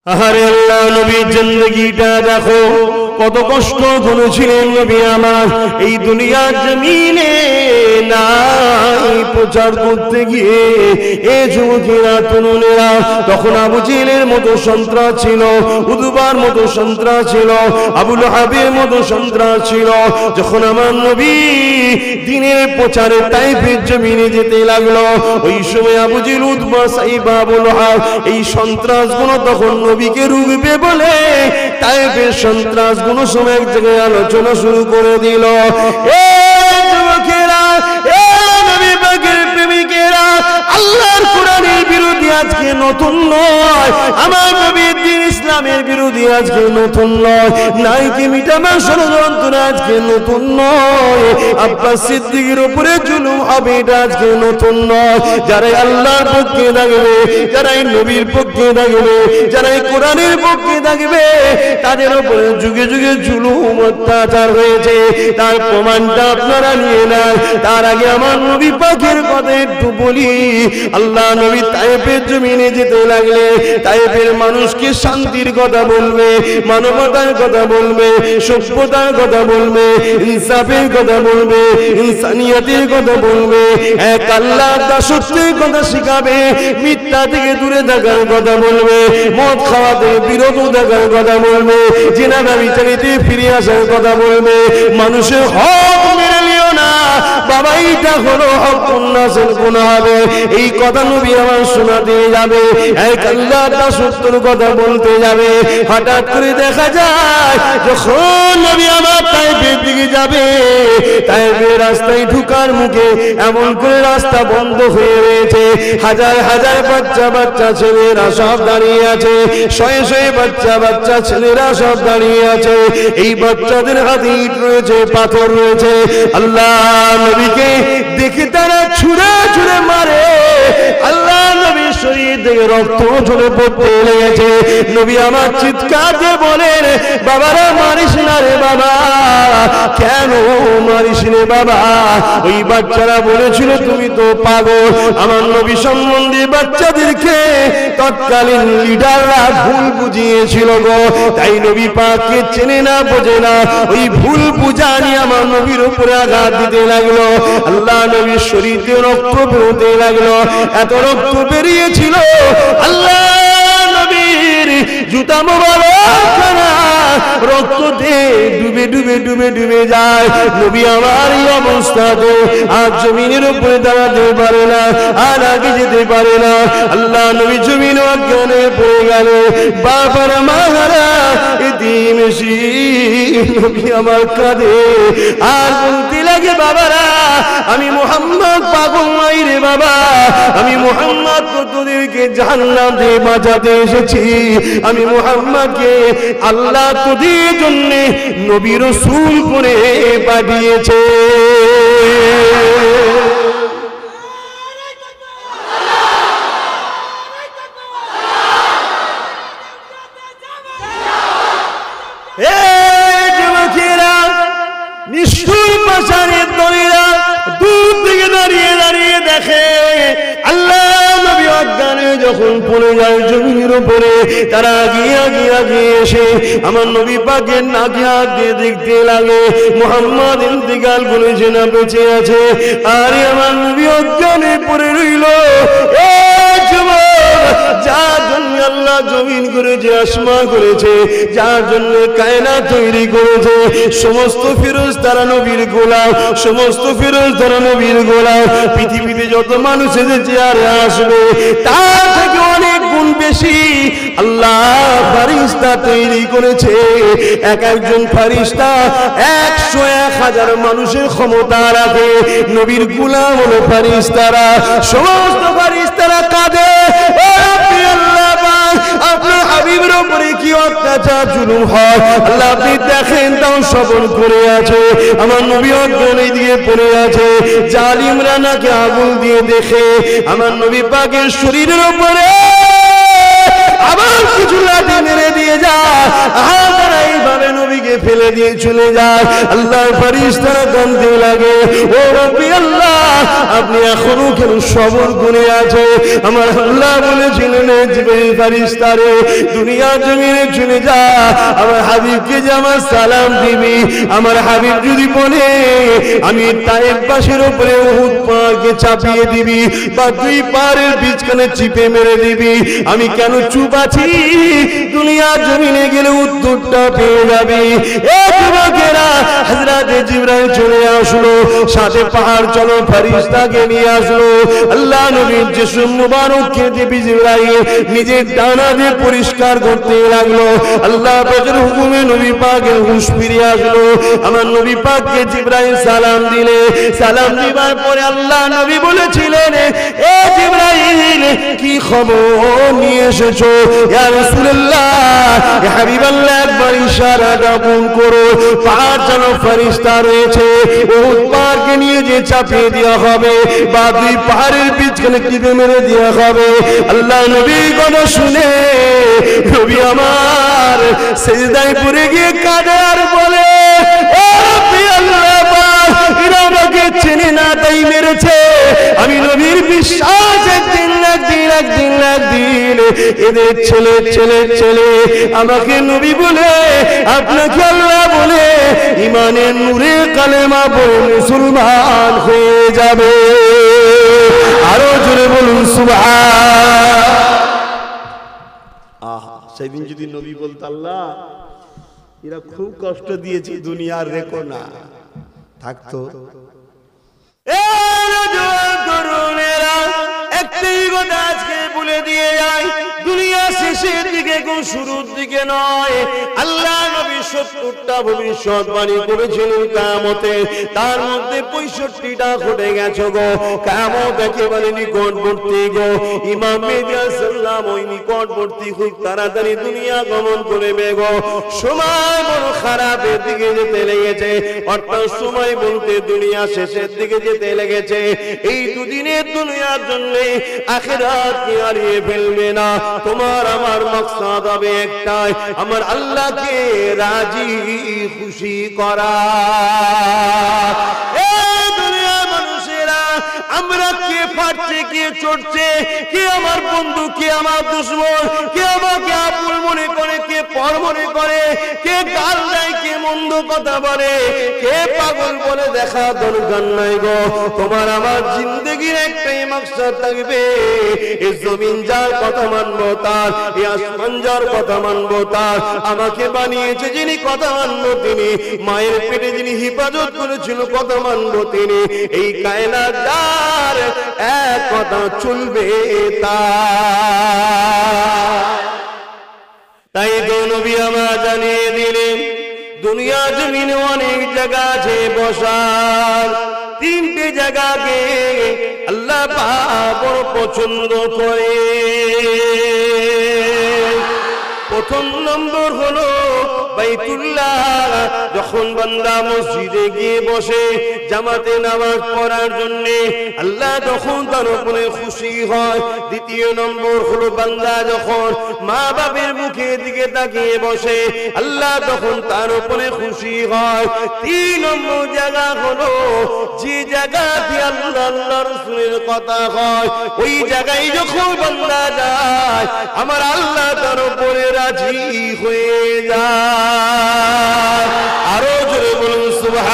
আহারে আল্লাহ নবীর জিন্দেগিটা দেখো, কত কষ্ট করেছিলেন নবী আমার এই দুনিয়ার জমিনে নাই প্রচার করতে গিয়ে। এ যুবকেরা তরুণেরা, তখন আবু জেহেলের মতো সন্ত্রাস ছিল, উতবার মতো সন্ত্রাস ছিল, আবু লাহাবের মতো সন্ত্রাস ছিল। যখন আমার নবী দ্বীনের প্রচারে তাইফের জমিনে যেতে লাগলো, ওই সময় আবু জেহেল, উতবা, সাইবা, আবু লাহাব এই সন্ত্রাসগুলো তখন নবীকে রুখবে বলে তাইফের সন্ত্রাসগুলো সময় এক জায়গায় আলোচনা শুরু করে দিল। এ যুবকেরা, এ নবী পাকের প্রেমিকেরা, আল্লাহর কোরআনের বিরোধী আজকে নতুন নয়, আমার নবীর দ্বীন ইসলামের বিরোধী আজকে নতুন নয়, নাইকে মিটাবার ষড়যন্ত্র আজকে নতুন নয়, আব্বাস সিদ্দিকের উপরে জুলুম হবে এটা আজকে নতুন নয়। যারাই আল্লাহর পক্ষে থাকবে, যারাই নবীর পক্ষে থাকবে, যারাই কোরআনের পক্ষে থাকবে, তাদের উপরে যুগে যুগে জুলুম অত্যাচার হয়েছে, তার প্রমাণটা আপনারা নিয়ে নেন। তার আগে আমার নবী পাকের কথা একটু বলি। আল্লাহ নবী তায়েফের জমিনে যেতে লাগলে তায়েফের মানুষকে শান্তির কথা বলবে, মানবতার কথা বলবে, সভ্যতার কথা বলবে, ইনসাফের কথা বলবে, ইনসানিয়াতের কথা বলবে, এক আল্লাহর দাসত্বের কথা শিখাবে, মিথ্যা থেকে দূরে থাকার কথা বলবে, মদ খাওয়া থেকে বিরত থাকার কথা বলবে, জিনা ব্যভিচারিতে ফিরে আসার কথা বলবে, মানুষের হক মেনে নিও না বাবা, এইটা হলো হক, উন্নাসের গুনাহ হবে, এই কথা নবী আমার শোনাতে যাবে, এক আল্লাহর দাসত্বের কথা বলতে যাবে। হঠাৎ করে দেখা যায় যখন নবী আমার তায়েফের দিকে যাবে, তায়েফের রাস্তায় ঢুকার মুখে এমন করে রাস্তা বন্ধ হয়ে রয়েছে, হাজার হাজার বাচ্চা বাচ্চা ছেলেরা সব দাঁড়িয়ে আছে, শয়ে শয়ে বাচ্চা বাচ্চা ছেলেরা সব দাঁড়িয়ে আছে, এই বাচ্চাদের হাতে ইট রয়েছে, পাথর রয়েছে। আল্লাহ নবীকে দেখে তারা ছুঁড়ে ছুঁড়ে মারে, আল্লাহ নবীর শরীর থেকে রক্ত ঝরে পড়তে লেগেছে। নবী আমার চিৎকার দিয়ে বলেন, বাবারা মারিস না রে বাবা, কেন মারিস রে বাবা? ওই বাচ্চারা বলেছিল তুমি তো পাগল। আমার নবী সম্বন্ধে বাচ্চাদেরকে তৎকালীন লিডাররা ভুল বুঝিয়েছিল গো, তাই নবী পাককে চেনে না, বোঝে না, ওই ভুল বুঝা নিয়ে আমার নবীর উপরে আঘাত দিতে লাগলো। আল্লাহ নবীর শরীরে রক্ত বেরোতে লাগলো, এত রক্ত বেরিয়েছিল আল্লাহ নবীর জুতা মোবারক রক্ততে ডুবে ডুবে ডুবে ডুবে যায়। নবী আমার এই অবস্থাতে আজ জমিনের উপরে দাঁড়াতে পারে না, আর আগে যেতে পারে না। আল্লাহ নবী জমিন অজ্ঞানে পড়ে গেল, বাবার মাহারা এতিম নবী আমার কাঁদে আর বলতে লাগে, বাবারা আমি মুহাম্মদ পাগল নাই রে বাবা, আমি মুহাম্মদ তোদেরকে জাহান্নাম থেকে বাঁচাতে এসেছি, আমি মুহাম্মদকে আল্লাহ তোদের জন্য নবী রাসূল করে পাঠিয়েছে। নিষ্ঠুর পাষাণের দলেরা দূর থেকে দাঁড়িয়ে দাঁড়িয়ে দেখে আল্লাহ নবী অজ্ঞানে যখন পড়ে যায় জমিনের উপরে, তারা আগিয়ে আগিয়ে আগিয়ে এসে আমার নবী পাকের নাকে হাত দিয়ে দেখতে লাগে মুহাম্মদ ইন্তিকাল করেছে না বেঁচে আছে। আরে আমার নবী অজ্ঞানে পড়ে রইল। যার জন্য আল্লাহ জমিন করেছে, আসমান করেছে, যার জন্য কায়নাত তৈরি করেছে, সমস্ত ফেরেশতারা নবীর গোলাম, সমস্ত ফেরেশতারা নবীর গোলাম। পৃথিবীতে যত মানুষ এসেছে আর আসবে তার থেকে অনেক গুণ বেশি আল্লাহ ফেরেশতা তৈরি করেছে। এক একজন ফেরেশতা 100-1000 মানুষের ক্ষমতা রাখে। নবীর গোলাম হলো ফেরেশতারা, সমস্ত ফেরেশতারা কাঁদে, আপনার হাবিবের উপরে কি অত্যাচার জুলুম হয় আল্লাহ আপনি দেখেন, তাও সবর করে আছে। আমার নবী অজ্ঞানে দিয়ে পড়ে আছে, জালিমরা নাকি আগুন দিয়ে দেখে আমার নবী পাকের শরীরের উপরে আবার কিছু লাঠি মেরে দিয়ে যায়। তারা এইভাবে নবীকে ফেলে দিয়ে চলে যায়। আল্লাহর ফেরেশতারা কাঁদতে লাগে, ও রব্বি আল্লাহ, আপনি এখনো কেন সবর করে আছে? আমার আল্লাহ বলেছিলেন, জিবরিল ফেরেশতারে দুনিয়া জমিনে চলে যা, আমার হাবিবকে যে আমার সালাম দিবি, আমার হাবিব যদি বলে আমি তায়েফ বাসীর উপরে উহুদ পাহাড়কে চাপিয়ে দিবি বা দুই পাহাড়ের বীজখানে চিপে মেরে দিবি, আমি কেন চুপ আছি? দুনিয়া জমিনে গেলে উত্তরটা পেয়ে যাবি। এ যুবকেরা, হযরত জিবরাইল চলে আসলো, সাথে পাহাড় চলো ফেরেশতাকে নিয়ে আসলো। আল্লাহ নবীর জিসম মুবারককে জিবরাইল নিজের ডানা দিয়ে পরিষ্কার করতে লাগলো। আল্লাহ পাকের হুকুমে নবী পাকের হুঁশ ফিরে আসলো। আমার নবী পাককে জিবরাইল সালাম দিলে, সালাম দিবার পরে আল্লাহ নবী বলেছিলেন, এ জিবরাইল, কি খবর নিয়ে এসেছো? ইয়া রাসূলুল্লাহ, ইয়া হাবিবাল্লাহ, একবার ইশারাটা পূরণ করো। পাহাড় যেন ফেরেশতা রয়েছে, উহুদ পাহাড়কে নিয়ে যে চাপিয়ে দেওয়া হবে বা দুই পাহাড়ের বীজখানে টিপে মেরে দেওয়া হবে। আল্লাহ নবীর কথা শুনে নবী আমার সিজদায় পড়ে গিয়ে কাঁদে আর বলে, ও রব্বি আল্লাহ, এরা আমাকে চেনে না তাই মেরেছে। আমি নবীর বিশ্বাস একদিন এদের ছেলে ছেলে ছেলে আমাকে নবী বলে, আপনাকে আল্লাহ বলে ইমানের নূরে কালেমা পড়ে মুসলমান হয়ে যাবে। আরো জোরে বলুন সুবহান। আহা, সেদিন যদি নবী বলতো, আল্লাহ এরা খুব কষ্ট দিয়েছে, দুনিয়ার রেখো না, থাকতো। একটাই কথা আজকে বলে দিয়ে যায়, দুনিয়া শেষের দিকে কোন শুরুর দিকে নয়। আল্লাহ নবী 70টা ভবিষ্যৎবাণী করেছিলেন কিয়ামতে, তার মধ্যে 65টা ঘটে গেছে গো। কিয়ামত একেবারে নিকটবর্তী গো। ইমাম মেহদী সাল্লাম ওই নিকটবর্তী খুব তাড়াতাড়ি দুনিয়া গমন করবে গো। সময় বড় খারাপের দিকে যেতে লেগেছে, অর্থাৎ সময় বলতে দুনিয়া শেষের দিকে যেতে লেগেছে। এই দুদিনের দুনিয়ার জন্য আখিরাত কি হারিয়ে ফেলবে না। তোমার আমার মাকসাদ হবে একটাই, আমার আল্লাহকে রাজি খুশি করা। এই দুনিয়ার মানুষেরা আমরা কে ফাটছে, কে চড়ছে, কে আমার বন্ধু, কে আমার দুশমন, কে আমাকে আপন মনে করে, কে পর মনে করে, কে গাল দেয়, কে মন্দ কথা বলে, কে পাগল বলে, দেখা দরকার নাই গো। তোমার আমার জিন্দেগির একটাই মাকসাদ থাকবে, এই জমিন যার কথা মানবো তার, এই আসমান যার কথা মানবো তার। আমাকে বানিয়েছে যিনি, কথা মানবো তিনি। মায়ের পেটে যিনি হিফাজত করেছিল, কথা মানবো তিনি। এই কায়নাত যার, এক কথা চলবে তার। তাই তো নবী আমার জানিয়ে দিলেন, দুনিয়া জমিনে অনেক জায়গা আছে বসার। 3টে জায়গাকে আল্লাহ পাক বড় পছন্দ করে। প্রথম নম্বর হলো বাইতুল্লাহ। যখন বান্দা মসজিদে গিয়ে বসে জামাতে নামাজ পড়ার জন্য, আল্লাহ তখন তার উপরে খুশি হয়। দ্বিতীয় নম্বর হলো বান্দা যখন মা বাবার মুখের দিকে তাকিয়ে বসে, আল্লাহ তখন তার উপরে খুশি হয়। 3 নম্বর জায়গা হলো যে জায়গাতে আল্লাহ আল্লাহ রাসূলের কথা হয়, ওই জায়গায় যখন বান্দা যায়, আমার আল্লাহ তার উপরে রাজি হয়ে যায়। আরো জোরে বলুন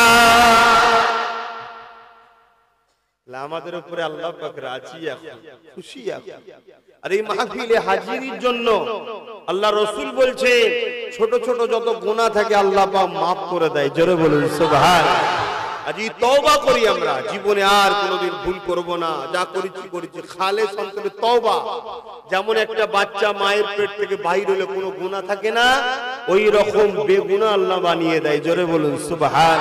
সুবহান। আমাদের উপরে আল্লাহ পাক রাজি, এখন খুশি। আর এই মাহফিলে হাজিরির জন্য আল্লাহ রাসূল বলছে, ছোট ছোট যত গুনাহ থাকে আল্লাহ পাক maaf করে দেয়। জোরে বলুন সুবহান। আজ তওবা করি, আমরা জীবনে আর কোনোদিন ভুল করব না। যা করেছি করেছি, খালেস অন্তরে তওবা। যেমন একটা বাচ্চা মায়ের পেট থেকে বাইর হলে কোনো গুনাহ থাকে না, ওই রকম বেগুনাহ আল্লাহ বানিয়ে দেয়। জোরে বলুন সুবহান।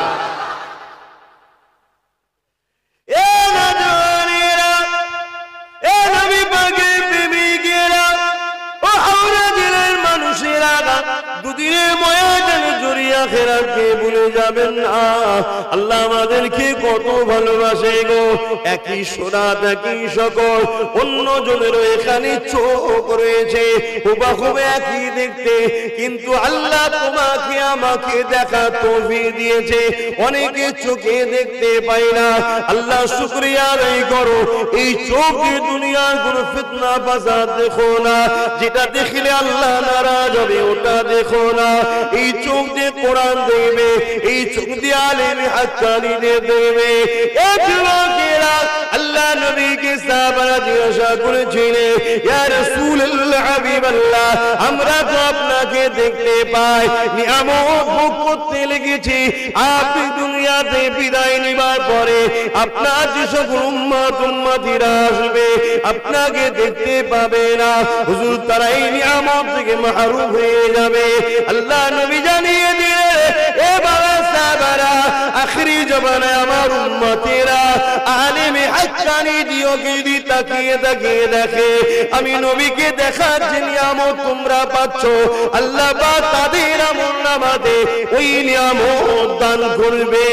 এ নজরেরা, এ নবী পাকের প্রেমিকেরা, ও হাওড়া জেলার মানুষেরা, দুদিনের ময়দানে জড়িয়ে আখিরাতকে ভুলে যাবেন না। আল্লাহ আমাদেরকে কত ভালোবাসে গো, একই সুরাত একই সকল, অন্য জনেরও এখানে চোখ রয়েছে হুবহু একই দেখতে, কিন্তু আল্লাহ তোমাকে আমাকে দেখা তৌফিক দিয়েছে। অনেকে চোখে দেখতে পায় না, আল্লাহ শুকরিয়া আদায় করো। এই চোখে দুনিয়ার কোনো ফিতনা ফাসাদ দেখো না, যেটা দেখলে আল্লাহ নারাজ হবে ওটা দেখো না। এই চোখ দিয়ে কোরআন দেখবে, এই চোখ দিয়ে আলেম হাক্কানীদের দেখবে। এক লোকেরা আল্লাহ নবীকে সাহাবারা জিজ্ঞাসা করেছিলেন, ইয়া রাসূলুল্লাহ হাবিবাল্লাহ, আমরা তো আপনাকে দেখতে পাই, নিয়ামত ভোগ করতে লেগেছি, আপনি দুনিয়াতে বিদায় নেবার পরে আপনার যে সকল উম্মতিরা আসবে আপনাকে দেখতে পাবে না, হুজুর তারা এই নিয়ামত থেকে মাহরুম হয়ে যাবে। আল্লাহ নবী জানিয়ে দিলেন, এ বাবা সাহাবারা, আখিরি জামানায় আমার উম্মতিরা আলেমে হাক্কানী দিওকে যদি তাকিয়ে তাকিয়ে দেখে আমি নবীকে দেখার যে নিয়ামত তোমরা পাচ্ছ, আল্লাহ পাক তাদের আমলনামাতে ওই নিয়ামত দান করবে।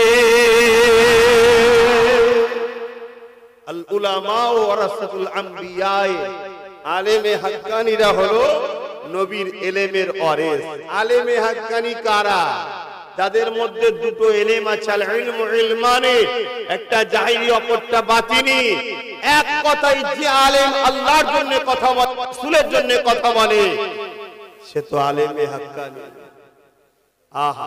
আল উলামা ওয়ারাসাতুল আম্বিয়া, আলেমে হাক্কানীরা হলো নবীর এলেমের ওয়ারিস। আলেমে হাক্কানী কারা? যাদের মধ্যে দুটো এলেম আছে, আল ইলমু ইলমানে, একটা জাহিরি অপরটা বাতিনি। এক কথাই যে আলেম আল্লাহর জন্য কথা বলে, রাসূলের জন্য কথা বলে, সে তো আলেমে হাক্কানী। আহা,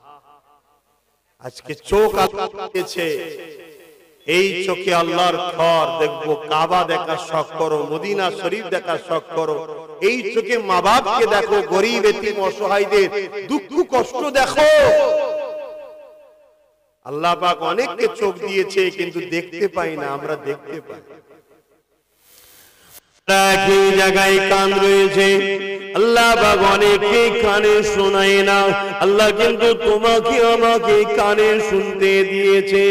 আজকে চোখ আল্লাহছে, এই চোখে আল্লাহর ঘর দেখবো, কাবা দেখার শখ করো, মদিনা শরীফ দেখার শখ করো। এই চোখে মা বাপকে দেখো, গরিব এতিম অসহায়দের দুঃখ কষ্ট দেখো। আল্লাহ পাক অনেককে চোখ দিয়েছে কিন্তু দেখতে পাই না, আমরা দেখতে পাই। একই জায়গায় কান রয়েছে, আল্লাহ পাক অনেককে কানে শোনায় না, আল্লাহ কিন্তু তোমাকে আমাকে কানে শুনতে দিয়েছে।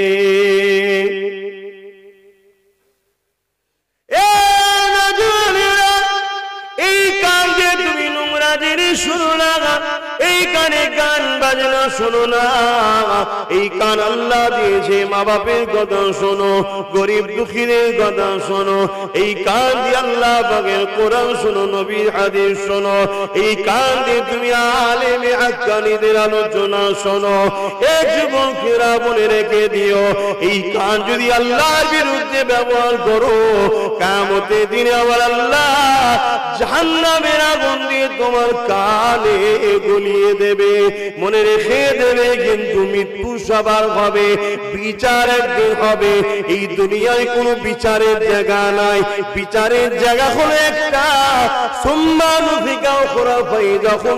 এই কান যে তুমি নোংরা জিনিস শোনো না, এই কানে গান বাজনা শোনো না, এই কান আল্লাহ দিয়েছে মা বাপের কথা শোনো, গরিব দুঃখীদের কথা শোনো। এই কান দিয়ে আল্লাহ পাকের কোরআন শোনো, নবীর হাদিস শোনো। এই কান দিয়ে তুমি আলেমে হাক্কানীদের আলোচনা শোনো। এই যুবকেরা বলে রেখে দিও, এই কান যদি আল্লাহর বিরুদ্ধে ব্যবহার করো, কিয়ামতের দিনে আবার আল্লাহ জাহান্নামের আগুন দিয়ে তোমার কানে গলিয়ে দেবে। মনে রেখে দেবে, কিন্তু মৃত্যু সবার হবে, বিচার একদিন হবে। এই দুনিয়ায় কোনো বিচারের জায়গা নাই, বিচারের জায়গা হলো একটা, যখন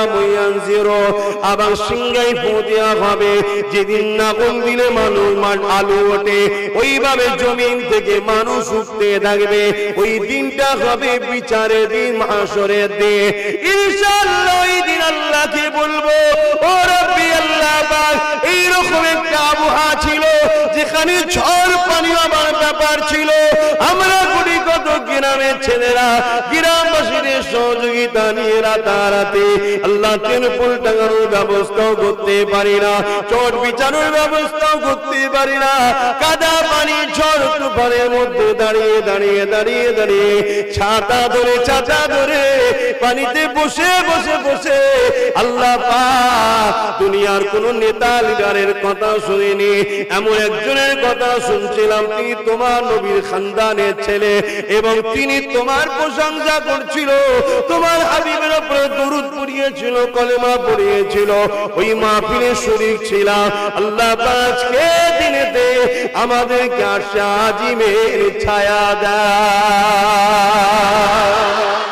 আবার সিংহাই দেওয়া হবে, যেদিন আগুন দিলে মানুষ আলু ওঠে, ওইভাবে জমিন থেকে মানুষ উঠতে থাকবে। ওই দিনটা হবে বিচারের দিন, মাহশরের দিন। ইনশাআল্লাহ ওই দিন আল্লাহকে বলবো, ও রব্বি আল্লাহ পাক, এইরকম একটা আবহাওয়া ছিল যেখানে ঝড় পানি আমার ব্যাপার ছিল। আমরা কোটি কত গ্রামের ছেলেরা গ্রামবাসীদের সহযোগিতা নিয়ে রাতারাতি আল্লাহ তিরপল টাঙানোর ব্যবস্থাও করতে পারি না, চট বিছানোর ব্যবস্থাও করতে পারি না। কাদা পানি ঝড় তুফানের মধ্যে দাঁড়িয়ে দাঁড়িয়ে দাঁড়িয়ে দাঁড়িয়ে ছাতা ধরে পানিতে বসে বসে বসে আল্লাহ পাক দুনিয়ার কোন নেতা লিডারের কথা শুনিনি, এমন একজনের কথা শুনছিলাম। তিনি তোমার নবীর খানদানের ছেলে এবং তিনি তোমার প্রশংসা করছিল, তোমার হাবিবের উপরে দরুদ পড়িয়েছিল, কলেমা পড়িয়েছিল। ওই মাহফিলে শরীক ছিলাম। আল্লাহ পাক আজকে দিনেতে আমাদেরকে আরশে আজিমের ছায়া দেয়।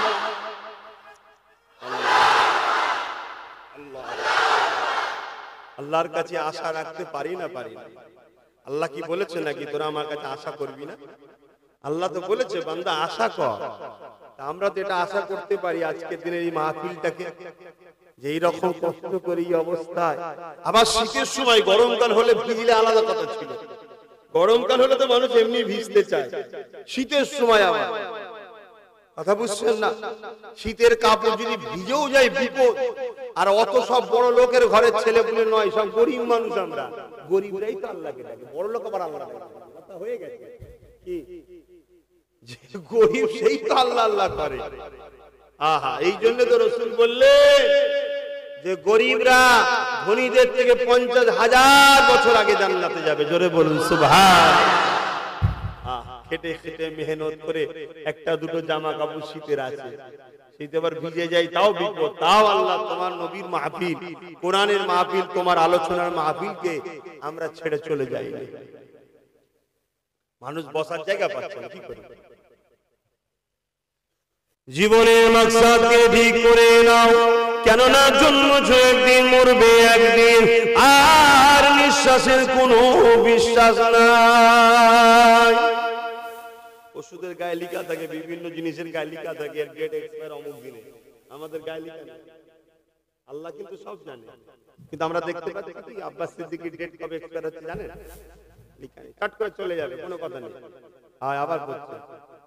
আল্লাহর কাছে আশা রাখতে পারি না? আল্লাহ কি বলেছে নাকি তোরা আমার কাছে আশা করবি না? আল্লাহ তো বলেছে বান্দা আশা কর। আমরা তো এটা আশা করতে পারি আজকের দিনের এই মাহফিলটাকে, যে এইরকম কষ্ট করে এই অবস্থায়। আবার শীতের সময়, গরমকাল হলে ভিজলে আলাদা কথা ছিল, গরমকাল হলে তো মানুষ এমনি ভিজতে চায়, শীতের সময় আবার কথা বুঝছেন না? শীতের কাপড় যদি ভিজেও যায় বিপদ, আর অত সব বড় লোকের ঘরের ছেলেপুলে নয়, সব গরিব মানুষ। আমরা গরিবরাই তো আল্লাহকে ডাকে, বড় লোক আবার আল্লাহ কথা হয়ে গেছে কি? যে গরিব সেই তো আল্লাহ আল্লাহ করে। আহা, এই জন্য তো রাসূল বললেন যে গরিবরা ধনীদের থেকে 50,000 বছর আগে জান্নাতে যাবে। জোরে বলুন সুবহানাল্লাহ। খেটে খেটে মেহনত করে একটা দুটো জামা কাপড় শীতের আছে, শীতে আবার ভিজে যায় তাও বিপদ। তাও আল্লাহ তোমার নবীর মাহফিল, কোরআনের মাহফিল, তোমার আলোচনার মাহফিলকে আমরা ছেড়ে চলে যাই। মানুষ বসার জায়গা পাচ্ছে না, কি করে? জীবনের মাকসাদকে ঠিক করে নাও, কেননা জন্মছ একদিন, মরবে একদিন, আর নিঃশ্বাসের কোনো বিশ্বাস নাই। ওষুধের গায়ে লেখা থাকে, বিভিন্ন জিনিসের গায়ে লেখা থাকে ডেট এক্সপায়ার অমুক দিনে, আমাদের গায়ে লেখা নেই। আল্লাহ কিন্তু সব জানে, কিন্তু আমরা দেখতে পাচ্ছি আব্বাস সিদ্দিকীর ডেট কবে এক্সপায়ার হচ্ছে জানেন? লেখা নেই, কাট করে চলে যাবে, কোনো কথা নেই। আবার বলছে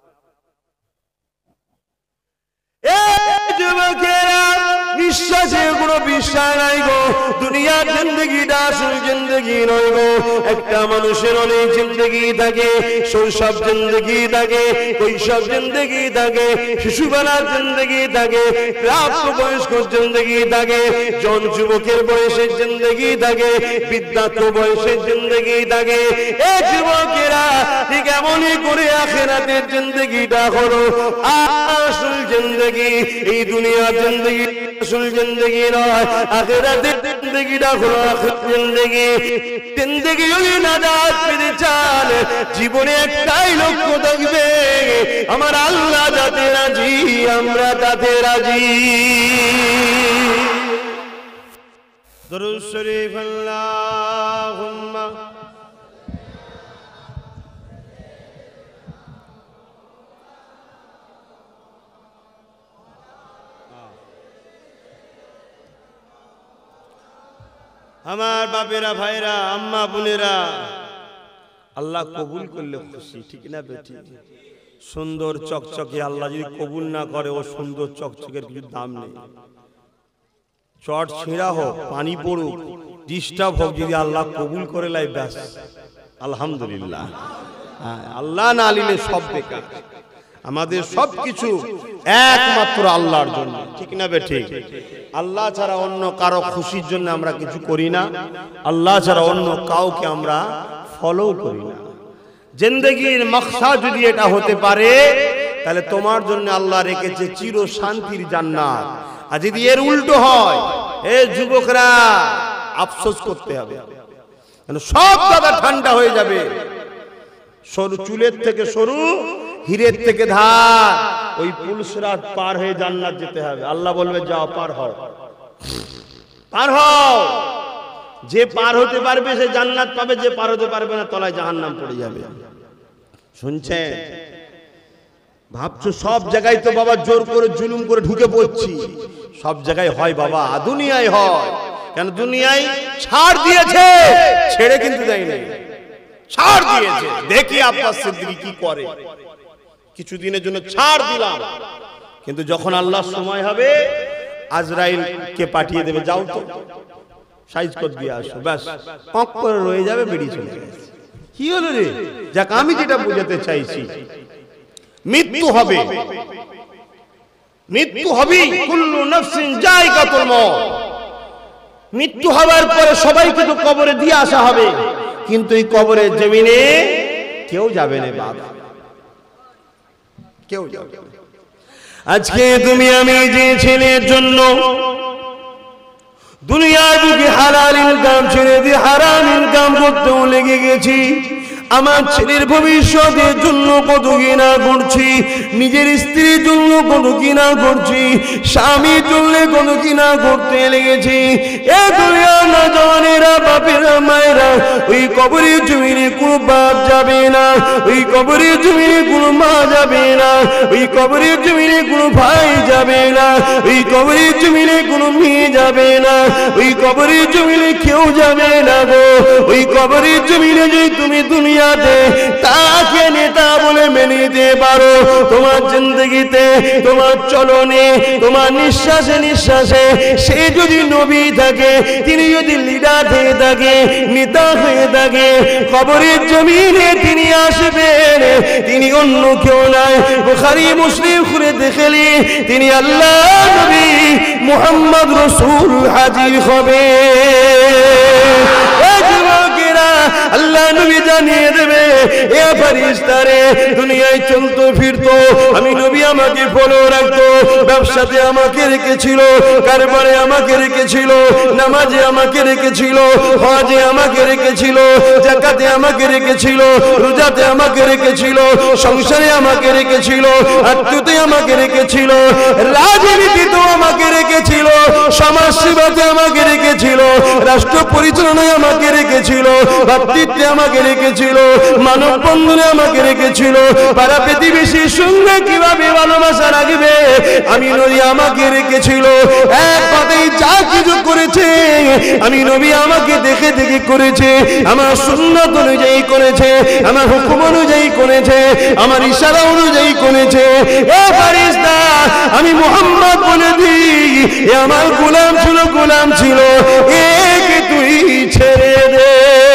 যুবকেরা, নিঃশ্বাসে কোনো বিশ্বাস নাই গো। দুনিয়ার জিন্দগিটা আসল জিন্দগি নয় গো। একটা মানুষের অনেক জিন্দগি থাকে, শৈশব জিন্দগি থাকে, কৈশোর জিন্দগি থাকে, শিশুবেলার জিন্দগি থাকে, প্রাপ্ত বয়স্ক জিন্দগি থাকে, জন যুবকের বয়সের জিন্দগি থাকে, বৃদ্ধাত্ম বয়সের জিন্দগি থাকে। এ যুবকেরা, ঠিক এমনই করে আখিরাতের জিন্দগিটা হলো আসল জিন্দগি। এই দুনিয়ার জিন্দগি আসল জিন্দগি নয়, আখিরাতের জিন্দগিটা হলো আসল জিন্দগি। জিন্দগি যদি নাজাত পেতে চান, জীবনে একটাই লক্ষ্য থাকবে, আমার আল্লাহ যাতে রাজি, আমরা তাতে রাজি। দরুদ শরীফ আল্লাহুম্মা আমার বাপেরা, ভাইরা, আম্মা বোনেরা, আল্লাহ কবুল করলে খুশি, ঠিক না বেটি? সুন্দর চকচকে আল্লাহ যদি কবুল না করে, ও সুন্দর চকচকের কিছু দাম নেই। চট ছিঁড়া হোক, পানি পড়ুক, ডিস্টার্ব হোক, যদি আল্লাহ কবুল করে লাই, ব্যাস আলহামদুলিল্লাহ। আল্লাহ না আলিলে সব বেকার। আমাদের সবকিছু একমাত্র আল্লাহর জন্য, ঠিক না বেটি? আল্লাহ ছাড়া অন্য কারো খুশির জন্য আমরা কিছু করি না, আল্লাহ ছাড়া অন্য কাউকে আমরা ফলো করি না। জিন্দেগির মাকসাদ যদি এটা হতে পারে, তাহলে তোমার জন্য আল্লাহ রেখেছে চির শান্তির জান্নাত। আর যদি এর উল্টো হয়, এ যুবকরা, আফসোস করতে হবে, সব দাদা ঠান্ডা হয়ে যাবে। সরু চুলের থেকে সরু, হীরের থেকে ধার, ওই পুলসরাত পার হয়ে জান্নাত যেতে হবে। আল্লাহ বলবে যাও, পার হও, পার হও। যে পার হতে পারবে সে জান্নাত পাবে, যে পার হতে পারবে না তলায় জাহান্নাম পড়ে যাবে। শুনছেন? ভাবছো সব জায়গায় তো বাবা জোর করে জুলুম করে ঢুকে পড়ছি, সব জায়গায় হয় বাবা, দুনিয়ায় হয়। কেন দুনিয়ায় ছাড় দিয়েছে, ছেড়ে কিন্তু দেয় নাই, ছাড় দিয়েছে। দেখি আব্বাস সিদ্দিকী কি করে। কিছুদিনের জন্য ছাড় দিলাম, কিন্তু যখন আল্লাহর সময় হবে, আজরাইলকে পাঠিয়ে দেবে, যাও তো সাইজ করে দিয়ে আসো, ব্যাস কক করে রয়ে যাবে, বেরিয়ে চলে যাবে। কি হলো রে? যাক, আমি যেটা বোঝাতে চাইছি, মৃত্যু হবে, মৃত্যু হবেই। কুল্লু নাফসিন যায়কাতুল মউত। মৃত্যু হওয়ার পরে সবাইকে তো কবরে দিয়ে আসা হবে, কিন্তু এই কবরের জমিনে কেউ যাবে না বাবা, কেউ যাবে না। আজকে তুমি আমি যে ছেলের জন্য দুনিয়ায় বুকে হালাল ইনকাম ছেড়ে দিয়ে হারাম ইনকাম করতেও লেগে গেছি, আমার ছেলের ভবিষ্যতের জন্য কত কিনা করছি, নিজের স্ত্রীর জন্য কত কিনা করছি, স্বামীর জন্য কত কিনা করতে লেগেছি। এ দুনিয়ার নওজওয়ানেরা, বাপেরা, মায়েরা, ওই কবরের জমিনে কোনো বাপ যাবে না, ওই কবরের জমিনে কোনো মা যাবে না, ওই কবরের জমিনে কোনো ভাই যাবে না, ওই কবরের জমিনে কোনো মেয়ে যাবে না, ওই কবরের জমিনে কেউ যাবে না গো। ওই কবরের জমিনে যদি তুমি দুনিয়া দুনিয়াতে তাকে নেতা বলে মেনে নিতে পারো, তোমার জিন্দগিতে, তোমার চলনে, তোমার নিঃশ্বাসে নিঃশ্বাসে সে যদি নবী থাকে, তিনি যদি লিডার হয়ে থাকে, নেতা হয়ে থাকে, কবরের জমিনে তিনি আসবেন, তিনি অন্য কেউ নয়। বুখারী মুসলিম খুলে দেখেলি তিনি আল্লাহ নবী মুহাম্মদ রাসূল হাজির হবে। আল্লাহ নবী জানিয়ে দেবে, এ ফেরেশতারে, দুনিয়ায় চলতো ফিরতো, আমি নবী আমাকে ফলো রাখতো, ব্যবসাতে আমাকে রেখেছিল, কারবারে আমাকে রেখেছিল, নামাজে আমাকে রেখেছিল, হজে আমাকে রেখেছিল, যাকাতে আমাকে রেখেছিল, রোজাতে আমাকে রেখেছিল, সংসারে আমাকে রেখেছিল, আত্মীয়তে আমাকে রেখেছিল, রাজনীতিতেও আমাকে রেখেছিল, সমাজ সেবাতে আমাকে রেখেছিল, রাষ্ট্র পরিচালনায় আমাকে রেখেছিল, ভাতৃত্বে আমাকে রেখেছিল, মানব বন্ধনে আমাকে রেখেছিল, পাড়া প্রতিবেশীর সঙ্গে কিভাবে ভালোবাসা রাখবে আমি নবী আমাকে রেখেছিল। এক কথায় যা কিছু করেছে আমি নবী আমাকে দেখে দেখে করেছে, আমার সুন্নাত অনুযায়ী করেছে, আমার হুকুম অনুযায়ী করেছে, আমার ইশারা অনুযায়ী করেছে। এ ফেরেশতা, আমি মুহাম্মদ বলে দিই, এ আমার গোলাম ছিল, গোলাম ছিল, একে তুই ছেড়ে দে।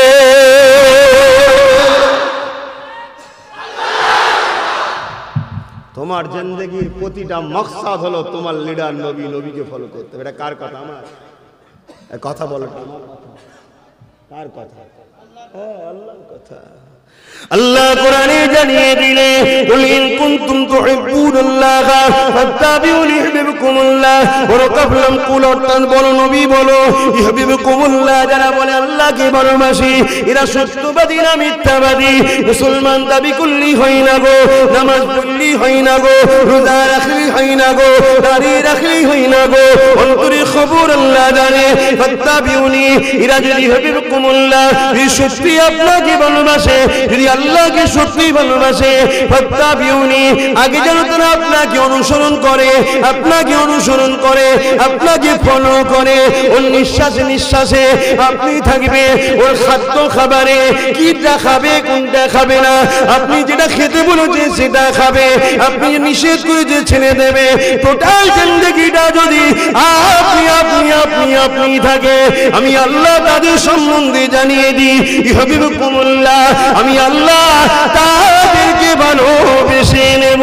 তোমার জিন্দেগির প্রতিটা মকসাদ হলো তোমার লিডার নবী, নবীকে ফলো করতে হবে। এটা কার কথা? আমার কথা বলো, কার কথা? হ্যাঁ, আল্লাহর কথা। আল্লাহ কোরআনে জানিয়ে দিলে, কুল ইন কুনতুম তুহিব্বুনাল্লাহ ফাত্তাবিউনি ইউহিব্বুকুমুল্লাহ। বড় কাফলাম কুল অর্থাৎ বলো নবী বলো, ইউহিব্বুকুমুল্লাহ, যারা বলে আল্লাহকে ভালোবাসি এরা সত্যবাদী না মিথ্যাবাদী? মুসলমান দাবি করলি হয় না গো, নামাজ পড়লি হয় না গো, রোজা রাখলি হয় না গো, দাড়ি রাখলি হয় না গো, অন্তরের খবর আল্লাহ জানে। ফাত্তাবিউনি, এরা যদি ইউহিব্বুকুমুল্লাহ, সত্যি আপনাকে ভালোবাসে, যদি আল্লাহকে সত্যি ভালোবাসে, ফাত্তাবিউনি, আগে যেন তারা আপনাকে অনুসরণ করে, আপনাকে অনুসরণ করে, আপনাকে ফলো করে, ওর নিঃশ্বাসে নিঃশ্বাসে আপনি থাকবে, ওর খাদ্য খাবারে কিটা খাবে কোনটা খাবে না, আপনি যেটা খেতে বলেছে সেটা খাবে, আপনি নিষেধ করেছে ছেড়ে দেবে। টোটাল জিন্দেগিটা যদি আপনি আপনি আপনি আপনি থাকে, আমি আল্লাহ তাদের সম্বন্ধে জানিয়ে দিই, ইউহিব্বুকুমুল্লাহ, আমি আল্লাহ তাদেরকে ভালোবেসে নেব।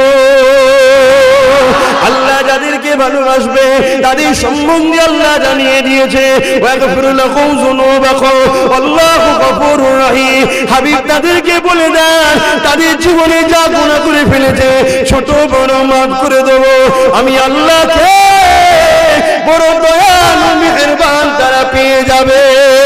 আল্লাহ যাদেরকে ভালোবাসবে তাদের সম্বন্ধে আল্লাহ জানিয়ে দিয়েছে, ওয়াগফির লাকুম যুনুবাকুম আল্লাহু গফুরুর রহিম। হাবিব তাদেরকে বলে দেন, তাদের জীবনে যা গুনাহ করে ফেলেছে ছোট বড় মাফ করে দেব। আমি আল্লাহকে বড় দয়ালু মেহেরবান তারা পেয়ে যাবে।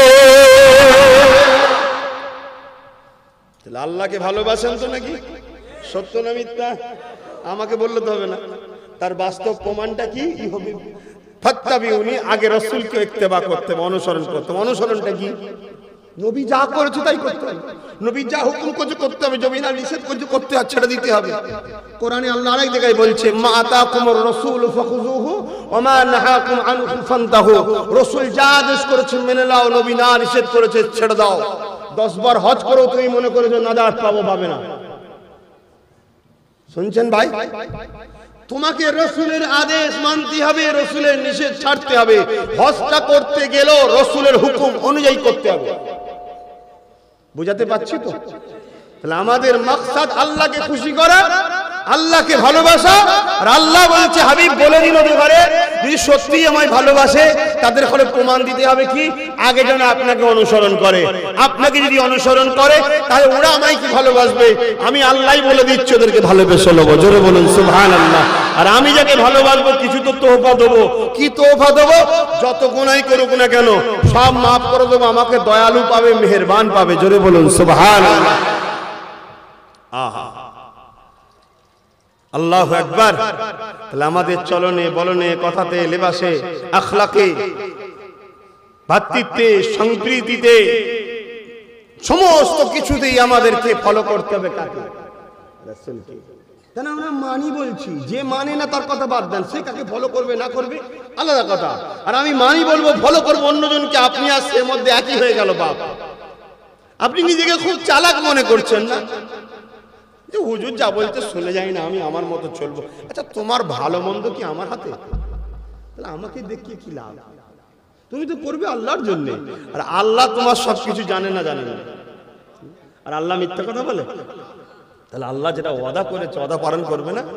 আল্লাহকে ভালোবাসেন তো নাকি? সত্য না মিথ্যা? আমাকে বললে তো হবে না, তার বাস্তব প্রমাণটা কি? ফাত্তাবিউনি, আগে রাসূলকে ইত্তেবা করতে হবে, অনুসরণ করতে হবে। অনুসরণটা কি? নবী যা করেছে তাই করতে হবে, নবী যা হুকুম করেছে করতে হবে, নবী না নিষেধ করেছে করতে আর ছেড়ে দিতে হবে। কোরআনে আল্লাহ আরেক জায়গায় বলছে, মা আতাকুমুর রাসূল ফাখুযুহু ওয়া মা নাহাকুম আনহু ফান্তাহু। রাসূল যা আদেশ করেছে মেনে নাও, নবী না নিষেধ করেছে ছেড়ে দাও। 10 বার হজ করো, তুমি মনে করেছো নাজাত পাবো, পাবে না। শুনছেন ভাই? তোমাকে রাসূলের আদেশ মানতে হবে, রাসূলের নিষেধ ছাড়তে হবে। হজটা করতে গেলেও রাসূলের হুকুম অনুযায়ী করতে হবে। বুঝাতে পারছি তো? তাহলে আমাদের মাকসাদ আল্লাহকে খুশি করা, আল্লাহকে ভালোবাসা। আর আল্লাহ বলছে, হাবিব বলে দিন ওদের ঘরে, যদি সত্যি আমায় ভালোবাসে তাদের ঘরে প্রমাণ দিতে হবে কি? আগে যেন আপনাকে অনুসরণ করে। আপনাকে যদি অনুসরণ করে তাহলে ওরা আমায় কি ভালোবাসবে? আমি আল্লাহই বলে দিচ্ছি ওদেরকে ভালোবেসে নেবো। জোরে বলুন সুবহানাল্লাহ। আর আমি যাকে ভালোবাসবো কিছু তো তোহফা দেবো। কি তোহফা দেবো? যত গুনাহই করুক না কেন সব মাফ করে দেবো, আমাকে দয়ালু পাবে, মেহেরবান পাবে। জোরে বলুন সুবহানাল্লাহ। আহা, আল্লাহু আকবার। তাহলে আমাদের চলনে বলনে কথাতে লেবাসে আখলাকে ভাতৃত্বে সম্প্রীতিতে সমস্ত কিছুতেই আমাদেরকে ফলো করতে হবে কাকে? রাসূলকে। কেন আমরা মানি বলছি, যে মানে না তার কথা বাদ দেন, সে কাকে ফলো করবে না করবে আলাদা কথা। আর আমি মানি বলবো, ফলো করবো অন্যজনকে, আপনি আর এর মধ্যে একই হয়ে গেল বাপ। আপনি নিজেকে খুব চালাক মনে করছেন না যে হুজুর যা বলতে শুনে যাই না, আমি আমার মতো চলবো। আচ্ছা, তোমার ভালো মন্দ কি আমার হাতে? তাহলে আমাকে দেখিয়ে কি লাভ? তুমি তো করবে আল্লাহর জন্য, আর আল্লাহ তোমার সবকিছু জানে না, জানে না। আর আল্লাহ মিথ্যা কথা বলে? তাহলে আল্লাহ যেটা ওয়াদা করেছে ওয়াদা পালন করবে না?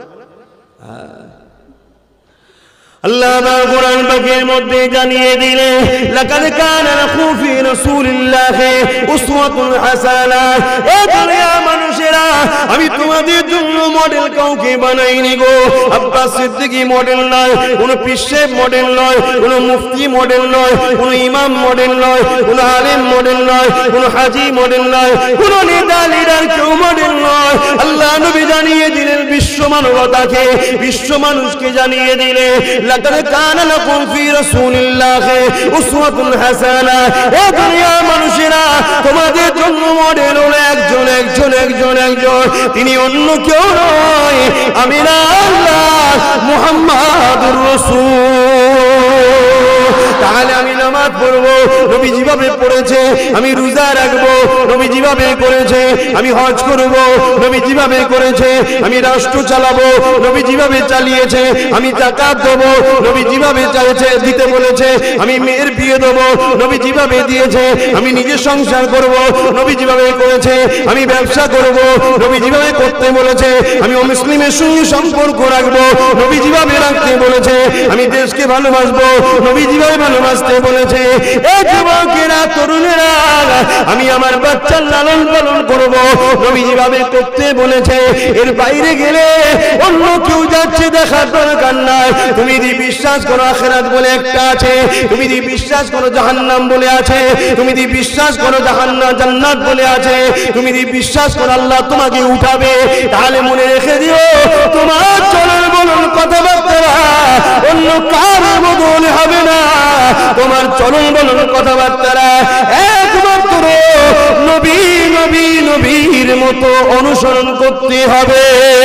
আল্লাহ কোরআন পাকের মধ্যে জানিয়ে দিলে লাকাদ কানা লাকুম ফি রাসূলিল্লাহি উসওয়াতুন হাসানাহ। এ দুনিয়ার মানুষেরা, আমি তোমাদের জন্য মডেল কাউকে বানাইনি গো। আব্বাস সিদ্দিকী মডেল নয়, কোন পীর সাহেব মডেল নয়, কোন মুফতি মডেল নয়, কোন ইমাম মডেল নয়, কোন আলেম মডেল নয়, কোন হাজী মডেল নয়, কোন নেতা লিডার কেউ মডেল নয়। আল্লাহ নবী জানিয়ে দিলেন বিশ্ব মানবতাকে, বিশ্ব মানুষকে জানিয়ে দিলে লাকাদ কানা লাকুম ফি রাসূলিল্লাহি উসওয়াতুন হাসানাহ। এ দুনিয়ার মানুষেরা, তোমাদের জন্য মডেল হলো একজন একজন একজন একজন, তিনি অন্য কেউ নয়, আমি আল্লাহ মুহাম্মাদুর রাসূল। তাহলে আমি নামাজ পড়বো নবী যেভাবে পড়েছে, আমি রোজা রাখবো নবী যেভাবে করেছে, আমি হজ করবো নবী যেভাবে করেছে, আমি রাষ্ট্র চালাবো নবী যেভাবে চালিয়েছে, আমি যাকাত দেবো নবী যেভাবে চাইছে দিতে বলেছে, আমি মেয়ের বিয়ে দেবো নবী যেভাবে দিয়েছে, আমি নিজে সংসার করব নবী যেভাবে করেছে, আমি ব্যবসা করব নবী যেভাবে করতে বলেছে, আমি অমুসলিমের সঙ্গে সম্পর্ক রাখবো নবী যেভাবে রাখতে বলেছে, আমি দেশকে ভালোবাসবো নবী যেভাবে ভালোবাসতে বলেছে। এই যুবকেরা, তরুণেরা, আমি আমার বাচ্চার লালন পালন করব নবী যেভাবে করতে বলেছে। এর বাইরে গেলে অন্য কেউ যাচ্ছে দেখার দরকার নাই। তুমি যদি বিশ্বাস করো আখিরাত বলে একটা আছে, তুমি যদি বিশ্বাস করো জাহান্নাম বলে আছে, তুমি যদি বিশ্বাস করো জাহান্নাম জান্নাত বলে আছে, তুমি যদি বিশ্বাস করো আল্লাহ তোমাকে উঠাবে, তাহলে মনে রেখে দিও তোমার চলন বলন কথাবার্তা অন্য কার বদল হবে না। তোমার চলন বলন কথাবার্তা একমাত্র নবী নবী নবীর মতো অনুসরণ করতে হবে।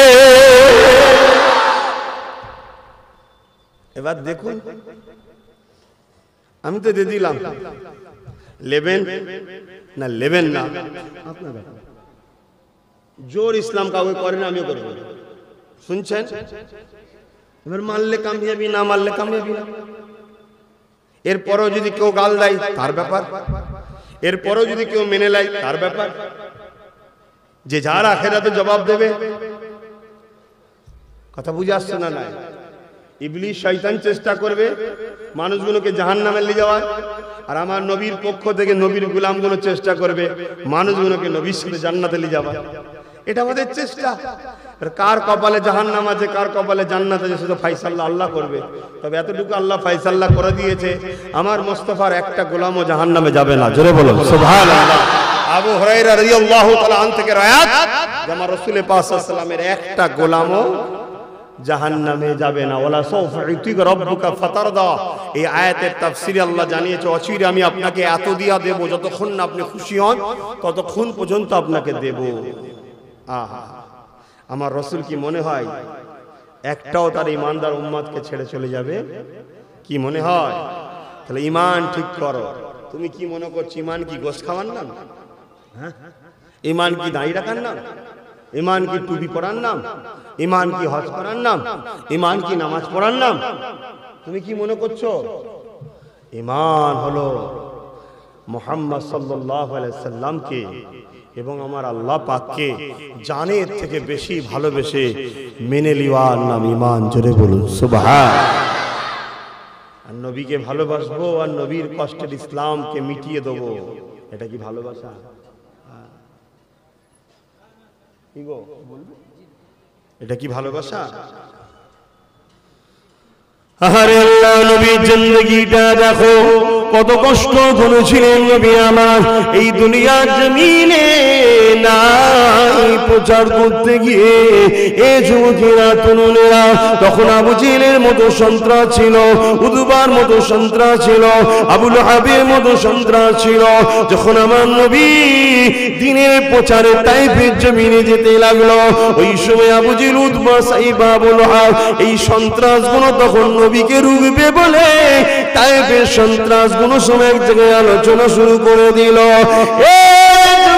এবার দেখুন, আমি তো দিয়ে দিলাম, লেবেন না লেবেন না আপনারা জোর ইসলাম কাউকে করেন, আমিও করবো। শুনছেন? এবার মানলে কামিয়াবি, না মানলে কামিয়াবি না। এরপরও যদি কেউ গাল দেয় তার ব্যাপার, এরপরও যদি কেউ মেনে নেয় তার ব্যাপার, যে যার আখিরাতে জবাব দেবে। কথা বুঝে আসছে না? নাই ইবলিস শয়তান চেষ্টা করবে মানুষগুলোকে জাহান্নামে নিয়ে যাওয়ার, আর আমার নবীর পক্ষ থেকে নবীর গোলামগুলো চেষ্টা করবে মানুষগুলোকে নবীর সাথে জান্নাতে নিয়ে যাওয়ার। এটা আমাদের চেষ্টা। কার কপালে জাহান্নাম আছে কার কপালে জান্নাত আছে সেটা ফায়সালা আল্লাহ করবে। তবে এতটুকু আল্লাহ ফায়সালা করে দিয়েছে, আমার মুস্তাফার একটা গোলামও জাহান্নামে যাবে না। জোরে বলো সুবহানাল্লাহ। আবু হুরায়রা রাদিয়াল্লাহু তাআলা আন থেকে রায়াত, যে আমার রাসূল পাক সাল্লাল্লাহু আলাইহি ওয়াসাল্লামের একটা গোলামও জাহান্নামে যাবে না। ওয়ালা সাউফা ইউতিকা রাব্বুকা ফাতারদা, এই আয়াতের তাফসীরে আল্লাহ জানিয়েছে অচিরে আমি আপনাকে এত দিয়া দেব, যতক্ষণ না আপনি খুশি হন ততক্ষণ পর্যন্ত আপনাকে দেব। আহা, আমার রাসূল কি মনে হয় একটাও তার ইমানদার উম্মতকে ছেড়ে চলে যাবে? কি মনে হয়? তাহলে ইমান ঠিক করো। তুমি কি মনে করছো ইমান কি গোশত খাওয়ার নাম? হ্যাঁ, ইমান কি দাঁড়িয়ে রাখার নাম? ইমান কি টুপি পরার নাম? ইমান কি হজ করার নাম? ইমান কি নামাজ পড়ার নাম? তুমি কি মনে করছো? ইমান হলো মুহাম্মদ সাল্লাল্লাহু আলাইহি সাল্লামকে এবং আমার আল্লাহ পাককে জানের থেকে বেশি ভালোবেসে মেনে নেওয়ার নাম ইমান। জোরে বলুন সুবহান। আর নবীকে ভালোবাসবো আর নবীর কষ্টের ইসলামকে মিটিয়ে দেবো, এটা কি ভালোবাসা? এটা কি ভালোবাসা? আরে আল্লাহ নবীর জিন্দেগিটা দেখো, কত কষ্ট করেছিলেন নবী আমার। এই দুনিয়ার জমিনে নাই প্রচার করতে গিয়ে এ যুবকেরা তরুণেরা, তখন আবু জেহেলের মতো সন্ত্রাস ছিল, উতবার মতো সন্ত্রাস ছিল, আবু লাহাবের মতো সন্ত্রাস ছিল। যখন আমার নবী দিনের প্রচারে তাইফের জমিনে যেতে লাগলো, ওই সময় আবু জেহেল, উতবা, সাইবা, আবু লাহাব এই সন্ত্রাসগুলো তখন নবীকে রুখবে বলে তাইফের সন্ত্রাসগুলো সময় এক জায়গায় আলোচনা শুরু করে দিল।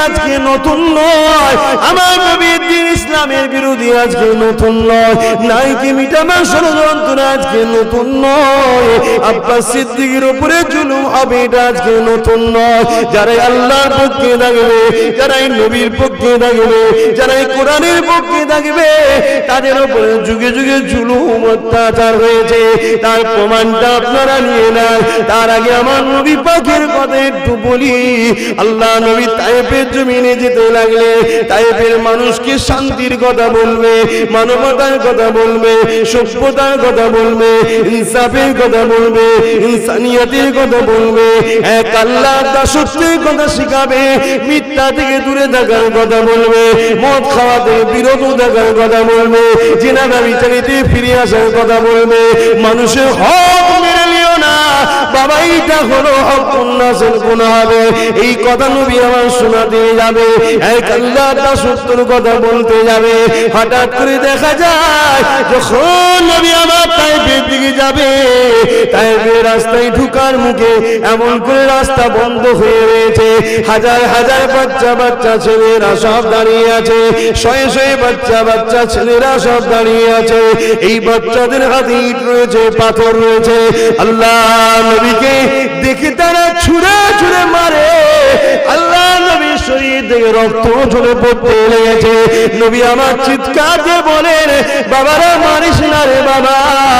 আজকে নতুন নয়, আমার নবীর দ্বীন ইসলামের বিরোধী আজকে নতুন নয়, নাইকে মিটাবার ষড়যন্ত্র আজকে নতুন নয়, আব্বাস সিদ্দিকের উপরে জুলুম হবে এটা আজকে নতুন নয়। যারাই আল্লাহর পক্ষে থাকবে, যারাই নবীর পক্ষে থাকবে, যারাই কোরআনের পক্ষে থাকবে, তাদের উপরে যুগে যুগে জুলুম অত্যাচার হয়েছে, তার প্রমাণটা আপনারা নিয়ে নেন। তার আগে আমার নবী পাকের কথা একটু বলি। আল্লাহ নবী তায়েফের জমিনে যেতে লাগলে তায়েফের মানুষকে শান্তির কথা বলবে, মানবতার কথা বলবে, সভ্যতার কথা বলবে, ইনসাফের কথা বলবে, ইনসানিয়াতের কথা বলবে, এক আল্লাহর দাসত্বের কথা শিখাবে, মিথ্যা থেকে দূরে থাকার কথা বলবে, মদ খাওয়া থেকে বিরত থাকার কথা বলবে, জিনা ব্যভিচারিতে ফিরে আসার কথা বলবে, মানুষের হক মেনে নিও না বাবা, এইটা হলো হক উন্নাসের গুনাহ হবে, এই কথা নবী আমার শোনাতে যাবে, এক আল্লাহর দাসত্বের কথা বলতে যাবে। হঠাৎ করে দেখা যায় যখন নবী আমার তায়েফের দিকে যাবে, তায়েফের রাস্তায় ঢুকার মুখে এমন করে রাস্তা বন্ধ হয়ে রয়েছে, হাজার হাজার বাচ্চা বাচ্চা ছেলেরা সব দাঁড়িয়ে আছে, শয়ে শয়ে বাচ্চা বাচ্চা ছেলেরা সব দাঁড়িয়ে আছে, এই বাচ্চাদের হাতে ইট রয়েছে, পাথর রয়েছে। আল্লাহ নবীকে দেখে তারা ছুঁড়ে ছুঁড়ে মারে, আল্লাহ নবীর শরীর থেকে রক্ত ঝরে পড়তে লেগেছে। নবী আমার চিৎকার দিয়ে বলেন, বাবারা মারিস না রে বাবা,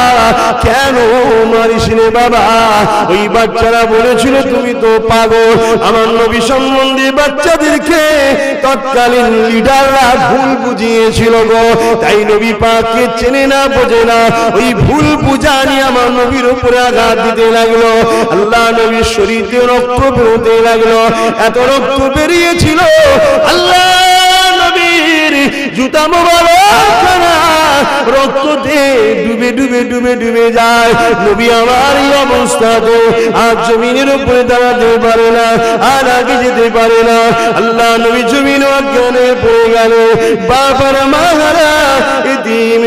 কেন মারিস রে বাবা? ওই বাচ্চারা বলেছিল তুমি তো পাগল। আমার নবী সম্বন্ধে বাচ্চাদেরকে তৎকালীন লিডাররা ভুল বুঝিয়েছিল গো, তাই নবী পাককে চেনে না বোঝে না, ওই ভুল বুঝা নিয়ে আমার নবীর উপরে আঘাত দিতে লাগলো। আল্লাহ নবীর শরীরে রক্ত বেরোতে লাগলো, এত রক্ত বেরিয়েছিল আল্লাহ নবীর জুতা মোবারক রক্ততে ডুবে ডুবে ডুবে ডুবে যায়। নবী আমার এই অবস্থাতে আর জমিনের উপরে দাঁড়াতে পারে না, আর আগে যেতে পারে না। আল্লাহ নবী জমিন অজ্ঞানে পড়ে গেল, বাবার মাহারা এতিম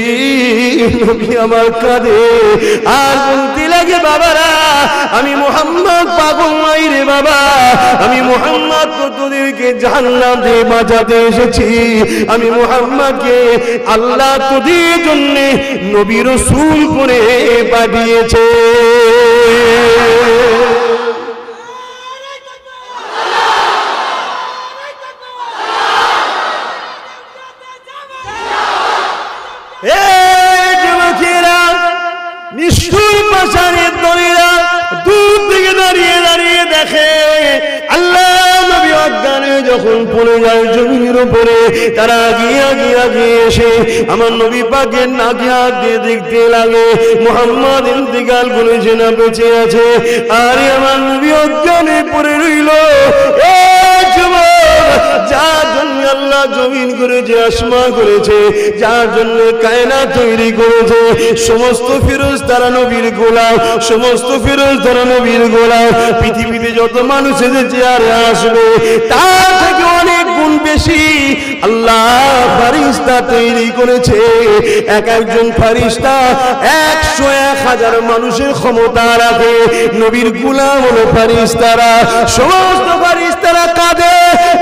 নবী আমার কাঁদে আর বলতে লাগে, বাবারা আমি মুহাম্মদ পাগল নাই রে বাবা, আমি মুহাম্মদ তো তোদেরকে জাহান্নাম থেকে বাঁচাতে এসেছি, আমি মুহাম্মদকে আল্লাহ তোদের জন্য নবী রাসূল করে পাঠিয়েছে। নিষ্ঠুর পাষাণের দলেরা দূর থেকে দাঁড়িয়ে দাঁড়িয়ে দেখে আল্লাহ নবী অজ্ঞানে যখন পড়ে যায় জমিনের উপরে, তারা আগিয়ে আগিয়ে আগিয়ে এসে আমার নবী পাকের নাকে হাত দিয়ে দেখতে লাগে মুহাম্মদ ইন্তিকাল করেছে না বেঁচে আছে। আরে আমার নবী অজ্ঞানে পড়ে রইল। যার জন্য আল্লাহ জমিন করেছে, আসমান করেছে, যার জন্য কায়নাত তৈরি করেছে, সমস্ত ফেরেশতারা নবীর গোলাম, সমস্ত ফেরেশতারা নবীর গোলাম। পৃথিবীতে যত মানুষ এসেছে আর আসবে তার থেকে অনেক গুণ বেশি আল্লাহ ফেরেশতা তৈরি করেছে। এক একজন ফেরেশতা 100-1000 মানুষের ক্ষমতা রাখে। নবীর গোলাম হলো ফেরেশতারা, সমস্ত ফেরেশতারা কাঁদে,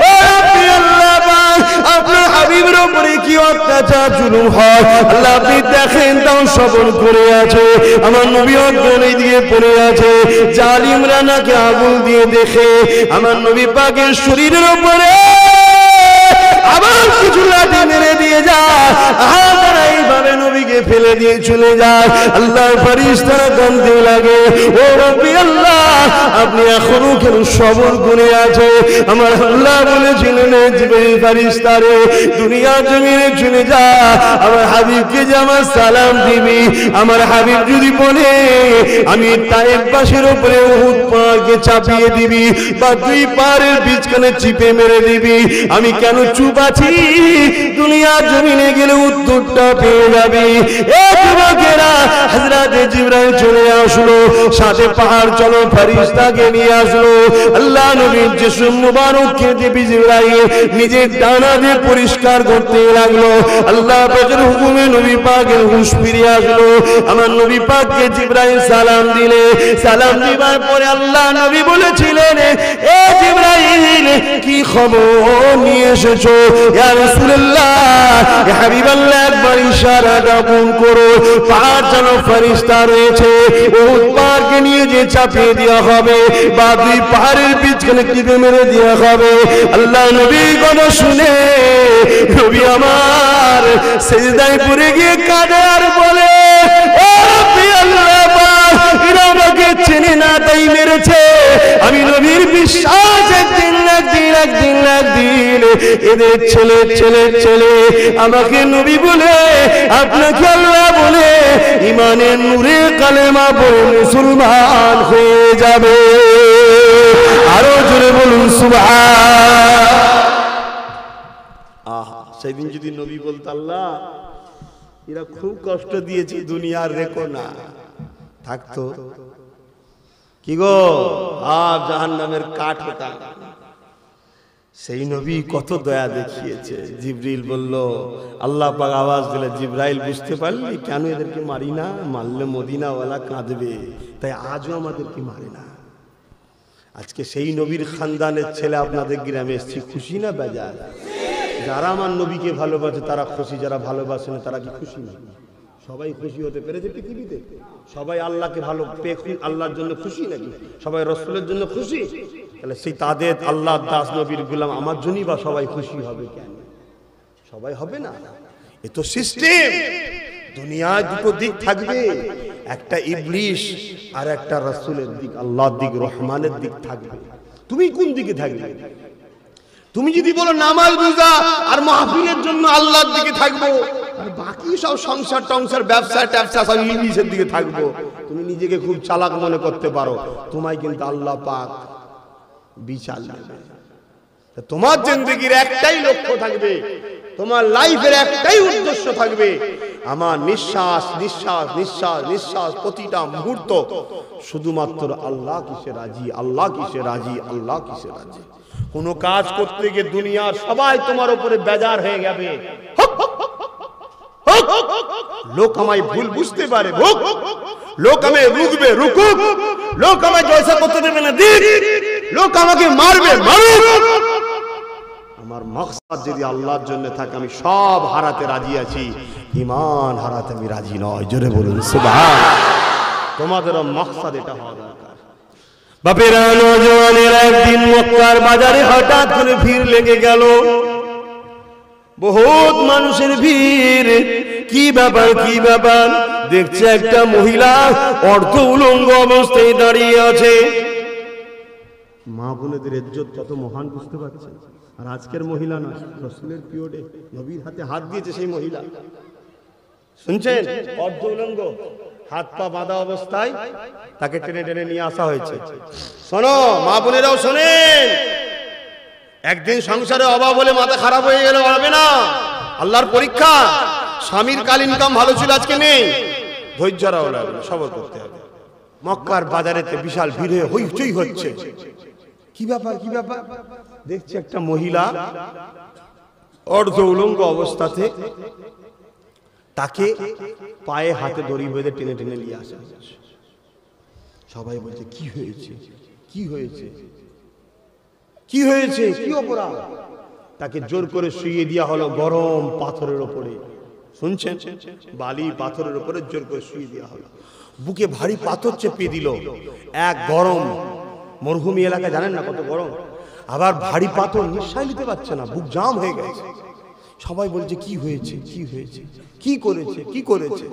আপনার হাবিবের উপরে কি অত্যাচার জুলুম হয় আল্লাহ আপনি দেখেন, তাও সবর করে আছে। আমার নবী অজ্ঞানে দিয়ে পড়ে আছে, জালিমরা নাকি আগুন দিয়ে দেখে আমার নবী পাকের শরীরের উপরে আবার কিছু লাঠি মেরে দিয়ে যায়, তারা এইভাবে নবীকে ফেলে দিয়ে চলে যায়। আল্লাহর ফেরেশতারা কাঁদতে লাগে, ও রব্বি আল্লাহ আপনি এখনো কেন সবর করে আছে? আমার আল্লাহ বলেছিলেন জিবরিল ফেরেশতারে দুনিয়া জমিনে চলে যা, আমার হাবিবকে যে আমার সালাম দিবি, আমার হাবিব যদি বলে আমি তায়েফ বাসীর উপরে উহুদ পাহাড়কে চাপিয়ে দিবি বা 2 পাহাড়ের বীজখানে চিপে মেরে দিবি, আমি কেন চুপ আছি? দুনিয়া জমিনে গেলে উত্তরটা পেয়ে যাবি। এ যুবকেরা, হযরত জিবরাইল চলে আসলো, সাথে পাহাড় চলো ফেরেশতাকে নিয়ে আসলো। আল্লাহ নবীর জিসম মুবারককে জিবরাইল নিজের ডানা দিয়ে পরিষ্কার করতে লাগলো। আল্লাহ পাকের হুকুমে নবী পাকের হুঁশ ফিরে আসলো। আমার নবী পাককে জিবরাইল সালাম দিলে, সালাম দিবার পরে আল্লাহ নবী বলেছিলেন, এ জিবরাইল কি খবর নিয়ে এসেছো? ইয়া রাসূলুল্লাহ, ইয়া হাবিবাল্লাহ, একবার ইশারাটা পূরণ করো। পাহাড় যেন ফেরেশতা রয়েছে, উহুদ পাহাড়কে নিয়ে যে চাপিয়ে দেওয়া হবে বা দুই পাহাড়ের মাঝখানে টিপে মেরে দেওয়া হবে। আল্লাহ নবীর কথা শুনে নবী আমার সিজদায় পড়ে গিয়ে কাঁদে আর বলে, ও রব্বি আল্লাহ পাক, এরা আমাকে চেনে না তাই মেরেছে। আমি নবীর বিশ্বাস একদিন এদের ছেলে আমাকে নবী বলে, আপনাকে আল্লাহ বলে, ইমানের নূরে কালেমা পড়ে মুসলমান হয়ে যাবে। আরো জোরে বলুন সুবহান। আহা, সেদিন যদি নবী বলতো, আল্লাহ এরা খুব কষ্ট দিয়েছে, দুনিয়ার রেখো না, থাকতো কি গো, আর জাহান্নামের কাঠ হতা। সেই নবী কত দয়া দেখিয়েছে। জিবরিল বলল, আল্লাহ পাক আওয়াজ দিলে, জিবরাইল বুঝতে পারলি কেন এদেরকে মারি না? মারলে মদিনাওয়ালা কাঁদবে, তাই আজও আমাদেরকে মারে না। আজকে সেই নবীর খানদানের ছেলে আপনাদের গ্রামে এসেছি, খুশি না বেজার? যারা আমার নবীকে ভালোবাসে তারা খুশি, যারা ভালোবাসে না তারা কি খুশি না? সবাই খুশি হতে পেরেছে পৃথিবীতে? সবাই আল্লাহকে ভালো পেয়ে আল্লাহর জন্য খুশি নাকি? সবাই রাসূলের জন্য খুশি? তাহলে সেই তাদের আল্লাহর দাস নবীর গোলাম আমার জন্যই বা সবাই খুশি হবে কেন? সবাই হবে না। এ তো সিস্টেম। দুনিয়ায় দুটো দিক থাকবে, একটা ইবলিশ আর একটা রাসূলের দিক, আল্লাহর দিক, রহমানের দিক থাকবে। তুমি কোন দিকে থাকবে? তুমি যদি বলো নামাজ রোজা আর মাহফিলের জন্য আল্লাহর দিকে থাকবো, আর বাকি সব সংসার টংসার ব্যবসা ট্যাবসা সব ইংলিশের দিকে থাকবো, তুমি নিজেকে খুব চালাক মনে করতে পারো। তোমায় কিন্তু আল্লাহ পাক বিচার নেবে। তোমার জিন্দেগির একটাই লক্ষ্য থাকবে, তোমার লাইফের একটাই উদ্দেশ্য থাকবে, আমার নিঃশ্বাস নিঃশ্বাস নিঃশ্বাস নিঃশ্বাস প্রতিটা মুহূর্ত শুধুমাত্র আল্লাহ কিসে রাজি, আল্লাহ কিসে রাজি, আল্লাহ কিসে রাজি। কোন কাজ করতে গিয়ে দুনিয়ার সবাই তোমার উপরে বেজার হয়ে যাবে, লোক আমায় ভুল বুঝতে পারে, লোক আমায় রুকবে রুকুক, লোক আমায় জয়সা করতে দেবে না দিক, লোক আমাকে মারবে মারুক। আমার মাকসাদ যদি আল্লাহর জন্য থাকে, আমি সব হারাতে রাজি আছি, ঈমান হারাতে আমি রাজি নয়। জোরে বলুন সুবহান। তোমাদেরও মাকসাদ এটা হওয়া দরকার। বাপেরা, নওজওয়ানেরা একদিন মক্কার বাজারে হঠাৎ করে ভিড় লেগে গেল, বহুত মানুষের ভিড়। কি ব্যাপার কি ব্যাপার? দেখছে একটা মহিলা অর্ধ উলঙ্গ অবস্থায় দাঁড়িয়ে আছে। মা বোনেদের ইজ্জত কত মহান বুঝতে পারছে। আর আজকের মহিলা না, রাসূলের পিরিয়ডে নবীর হাতে হাত দিয়েছে সেই মহিলা, শুনছেন? অর্ধ উলঙ্গ, হাত পা বাঁধা অবস্থায় তাকে টেনে টেনে নিয়ে আসা হয়েছে। শোনো মা বোনেরাও শোনেন, একদিন সংসারে অভাব হলে মাথা খারাপ হয়ে গেলে হবে না, আল্লাহর পরীক্ষা। স্বামীর কাল ইনকাম ভালো ছিল, আজকে নেই, ধৈর্য রাখা লাগবে, সবর করতে হবে। মক্কার বাজারেতে বিশাল ভিড়ে হইচই হচ্ছে। কি ব্যাপার কি ব্যাপার? দেখছে একটা মহিলা অর্ধ উলঙ্গ অবস্থাতে, তাকে পায়ে হাতে দড়ি বেঁধে টেনে টেনে নিয়ে আসা। সবাই বলছে কি হয়েছে কি হয়েছে কি হয়েছে, কি অপরাধ? তাকে জোর করে শুইয়ে দেওয়া হলো গরম পাথরের উপরে। শুনছেন? বালি পাথরের উপরে জোর করে শুইয়ে দেওয়া হলো। বুকে ভারী পাথর চেপে দিল। এক গরম, মরুভূমি এলাকা জানেন না কত গরম, আবার ভারী পাথর, নিঃশ্বাস নিতে পারছে না, বুক জাম হয়ে গেছে। সবাই বলছে কি হয়েছে কি হয়েছে, কি করেছে কি করেছে?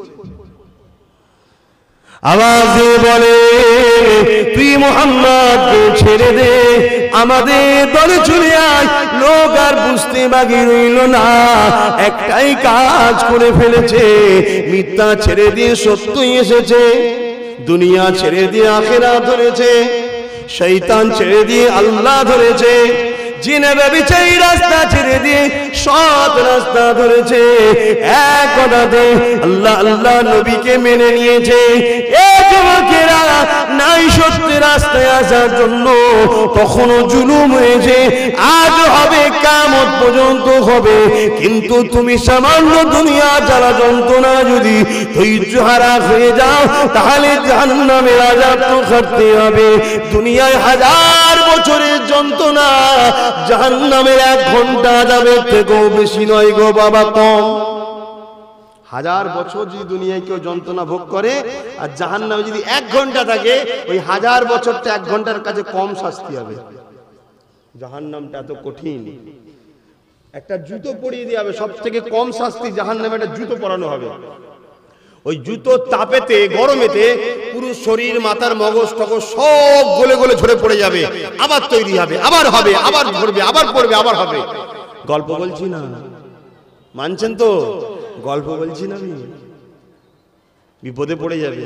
আওয়াজ দিয়ে বলে, তুই মুহাম্মদকে ছেড়ে দে, আমাদের দলে চলে আয়। লোক আর বুঝতে বাকি রইল না, একটাই কাজ করে ফেলেছে, মিথ্যা ছেড়ে দিয়ে সত্যই এসেছে। দুনিয়া ছেড়ে দিয়ে আখিরাত ধরেছে, শয়তান ছেড়ে দিয়ে আল্লাহ ধরেছে। জিনে ব্যভিচারী রাস্তা ছেড়ে দিয়ে সৎ রাস্তা ধরেছে, এক কথাতে আল্লাহ আল্লাহ নবীকে মেনে নিয়েছে। এই যুবকেরা নাই সত্যি রাস্তায় আসার জন্য তখনও জুলুম হয়েছে, আজ হবে কিয়ামত পর্যন্ত হবে। কিন্তু তুমি সামান্য দুনিয়া জ্বালা যন্ত্রণা যদি ধৈর্য হারা হয়ে যাও তাহলে জাহান্নামের আযাব তো খাটতে হবে। দুনিয়ায় 1000 বছরের যন্ত্রণা, জাহান্নামের 1 ঘন্টা আযাবের থেকেও বেশি নয় গো বাবা, কম। 1000 বছর যদি দুনিয়ায় কেউ যন্ত্রণা ভোগ করে আর জাহান্নামে যদি 1 ঘন্টা থাকে, ওই 1000 বছরটা 1 ঘন্টার কাছে কম শাস্তি হবে। জাহান্নামটা এত কঠিন, একটা জুতো পরিয়ে দেওয়া হবে, সব থেকে কম শাস্তি জাহান্নামে একটা জুতো পরানো হবে। ওই জুতো তাপেতে গরমেতে পুরো শরীর মাথার মগজ টগজ সব গলে গলে ঝরে পড়ে যাবে, আবার তৈরি হবে, আবার হবে, আবার ধরবে, আবার পড়বে, আবার হবে। গল্প বলছি না, মানছেন তো? গল্প বলছি না, আমি বিপদে পড়ে যাবে।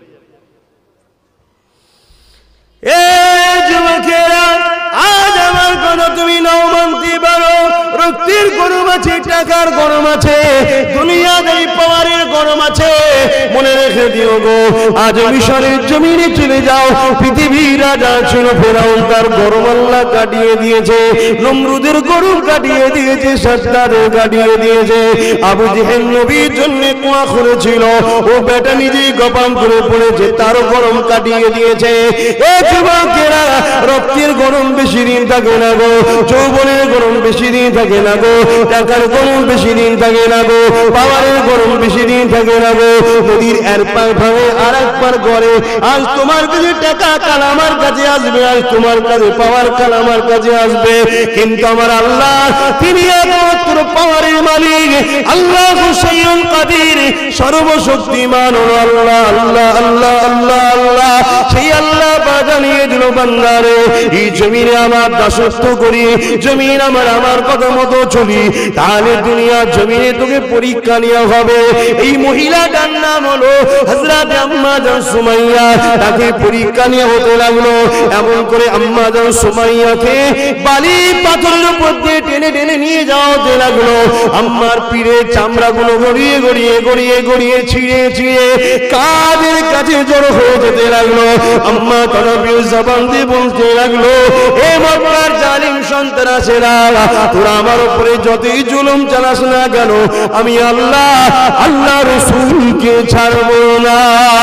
এ যুবকেরা, আজ আমার কথা তুমি নাও মানতে পারো। রক্তের গরম আছে, টাকার গরম আছে, দুনিয়াদারি পাওয়ারের গরম আছে, মনে রেখে দিও গো। আজ মিশরের জমিনে চলে যাও, পৃথিবীর রাজা ছিল ফেরাউন, তার গরম আল্লাহ কাটিয়ে দিয়েছে। নমরুদের গরম কাটিয়ে দিয়েছে, সাদ্দাদের কাটিয়ে দিয়েছে। আবু জেহেল নবীর জন্য কুয়া করেছিল, ও বেটা নিজেই গপাম করে পড়েছে, তারও গরম কাটিয়ে দিয়েছে। এ যুবকেরা, রক্তের গরম বেশি দিন থাকে না গো, যৌবনের গরম বেশি দিন থাকে না গো, টাকার গরম বেশি দিন থাকে না গো, পাওয়ারের গরম বেশি দিন থাকে না গো। নদীর এক পার ভাঙে আর এক পার গড়ে। আজ তোমার কাছে টাকা, কাল আমার কাছে আসবে, আজ তোমার কাছে পাওয়ার, কাল আমার কাছে আসবে। কিন্তু আমার আল্লাহ, তিনি একমাত্র পাওয়ারের মালিক, আল্লাহ হুসাইয়ুল কাদির, সর্বশক্তিমান আল্লাহ আল্লাহ আল্লাহ আল্লাহ আল্লাহ। সেই আল্লাহ জানিয়ে দিল, বান্দারে এই জমিনে আমার দাসত্ব করি, জমিন আমার কথা মতো চলি, তাহলে দুনিয়ার জমিনে তোকে পরীক্ষা নেওয়া হবে। এই মহিলাটার নাম হলো হযরত আম্মা জান সুমাইয়া, তাকে পরীক্ষা নেওয়া হতে লাগলো। এমন করে আম্মা জান সুমাইয়াকে বালি পাথরের উপর দিয়ে টেনে টেনে নিয়ে যাওয়া হতে লাগলো। আম্মার পিঠের চামড়াগুলো গড়িয়ে গড়িয়ে গড়িয়ে গড়িয়ে ছিঁড়ে ছিঁড়ে কাদের কাছে জড়ো হয়ে যেতে লাগলো। আম্মা তানবীর জবান দিয়ে বলতে লাগলো, এ মক্কার জালিম সন্ত্রাসীরা, তোরা আমার উপরে যতই জুলুম চালাস না কেন, আমি আল্লাহ আল্লাহ রাসূলকে ছাড়বো না।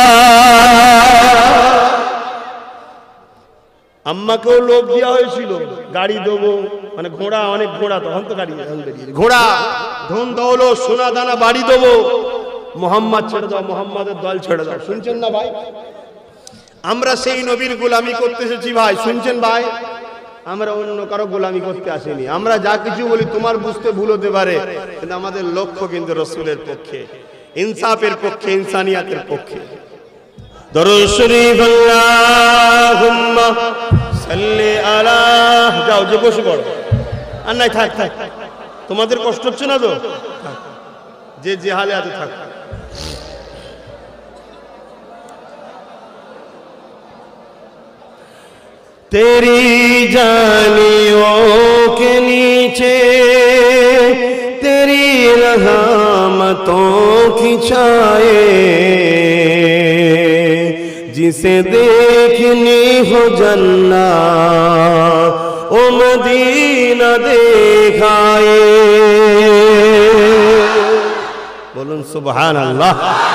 আম্মাকেও লোভ দেওয়া হয়েছিল, গাড়ি দেবো, মানে ঘোড়া, অনেক ঘোড়া, তখন তো গাড়ি, ঘোড়া, ধন দৌলত, সোনা দানা, বাড়ি দেবো। মোহাম্মদ ছেড়ে দাও, মোহাম্মদের দল ছেড়ে দাও। শুনছেন না ভাই? আমরা সেই নবীর গোলামি করতে এসেছি ভাই, শুনছেন ভাই? আমরা অন্য কারো গোলামি করতে আসিনি। আমরা যা কিছু বলি তোমার বুঝতে ভুল হতে পারে, কিন্তু আমাদের লক্ষ্য কিন্তু রাসূলের পক্ষে, ইনসাফের পক্ষে, ইনসানিয়াতের পক্ষে। দরুদ শরীফ আল্লাহুম্মা সাল্লি আলা। যাও, যে বসে পড়ো। আর নাই, থাক থাক, তোমাদের কষ্ট হচ্ছে না তো? যে যে হালে আছে থাক। तेरी जालियों के नीचे तेरी रहमतों की छाए, जिसे देखनी हो जन्नत ओ मदीना देखाए। बोलूं सुभान अल्लाह।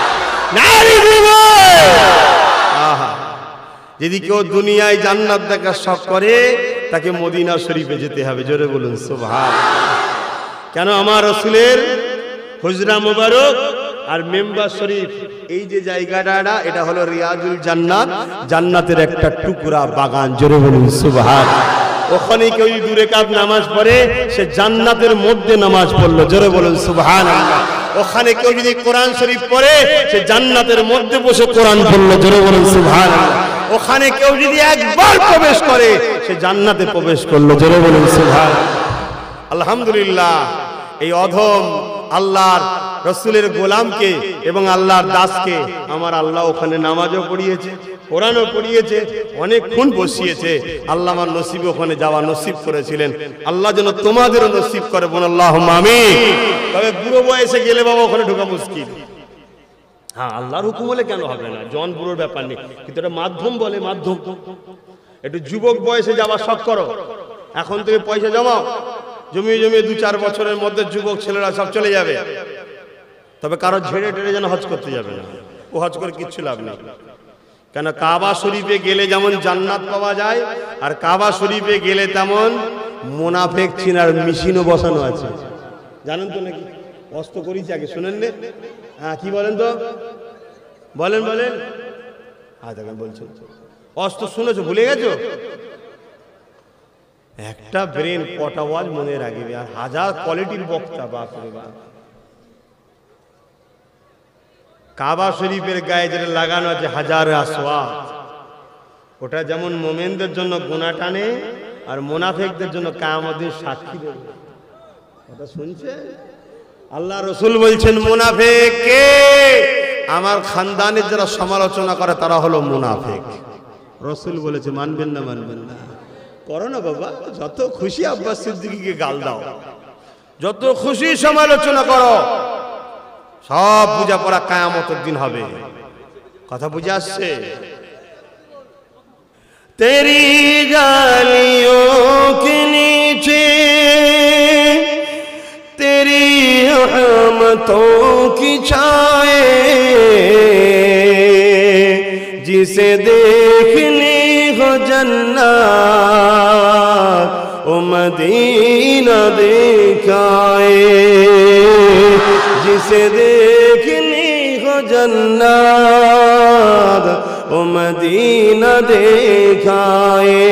যদি কেউ দুনিয়ায় জান্নাত দেখার শখ করে, তাকে মদিনা শরীফে যেতে হবে। জোরে বলুন সুবহানাল্লাহ। কেন? আমার রাসূলের হুজরা মুবারক আর মেম্বার শরীফ, এই যে জায়গাটা, এটা হলো রিয়াজুল জান্নাত, জান্নাতের একটা টুকরা বাগান। জোরে বলুন সুবহানাল্লাহ। ওখানে কেউ যদি 2 রাকাত নামাজ পড়ে, সে জান্নাতের মধ্যে নামাজ পড়লো। জোরে বলুন সুবহানাল্লাহ। ওখানে কেউ যদি কোরআন শরীফ পড়ে, সে জান্নাতের মধ্যে বসে কোরআন পড়লো। জোরে বলুন সুবহানাল্লাহ। ওখানে কেউ যদি একবার প্রবেশ করে, সে জান্নাতে প্রবেশ করলো। জোরে বলুন সুবহানাল্লাহ। আলহামদুলিল্লাহ। এই অধম আল্লাহর রাসূলের গোলামকে এবং আল্লাহর দাসকে আমার আল্লাহ ওখানে নামাজও পড়িয়েছে, কোরআনও পড়িয়েছে, অনেকক্ষণ বসিয়েছে। আল্লাহ আমার নসিবে ওখানে যাওয়া নসিব করেছিলেন, আল্লাহ যেন তোমাদেরও নসিব করে, বল আল্লাহুম্মা আমিন। তবে বুড়ো বয়সে গেলে বাবা ওখানে ঢোকা মুশকিল। হ্যাঁ, আল্লাহর হুকুম হলে কেন হবে না, জন বুড়োর ব্যাপার নেই, কিন্তু এটা মাধ্যম বলে, মাধ্যম। একটু যুবক বয়সে যাওয়ার শখ করো, এখন থেকে পয়সা জমাও, জমিয়ে জমিয়ে 2-4 বছরের মধ্যে যুবক ছেলেরা সব চলে যাবে। তবে কারো ঝেড়ে টেড়ে যেন হজ করতে যাবে না, ও হজ করে কিচ্ছু লাভ নেই। কেন কাবা শরীফে গেলে যেমন জান্নাত পাওয়া যায়, আর কাবা শরীফে গেলে তেমন মুনাফিক চিনার মেশিনও বসানো আছে, জানেন তো নাকি? অস্ত করিস আগে শুনেন নে, হ্যাঁ কি বলেন তো, বলেন বলেন, হ্যাঁ দেখেন বলছেন, অস্ত শুনেছো, ভুলে গেছো? একটা ব্রেন কটা ওয়াজ মনে রাখবে, আর হাজার কোয়ালিটির বক্তা, বাপরে বাপ। কাবা শরীফের গায়ে যেটা লাগানো আছে হাজার আসওয়াত, ওটা যেমন মোমেনদের জন্য গুনাহ টানে, আর মুনাফিকদের জন্য কিয়ামতের সাক্ষী দেবে। কথা শুনছে? আল্লাহ রাসূল বলছেন মুনাফিক কে? আমার খানদানের যারা সমালোচনা করে তারা হলো মুনাফিক। রাসূল বলেছে মানবেন না, মানবেন না, করো না বাবা, যত খুশি আব্বাস সিদ্দিকীকে গাল দাও, যত খুশি সমালোচনা করো, সব বুঝা পড়া কিয়ামতের দিন হবে। কথা বুঝে আসছে? তেরি গালিयों के नीचे तेरी रहमतों की छाए, जिसे देखने को जन्नत ओ मदीना दिखाए, जिसे देखने को जन्नत ओ मदीना दिखाए।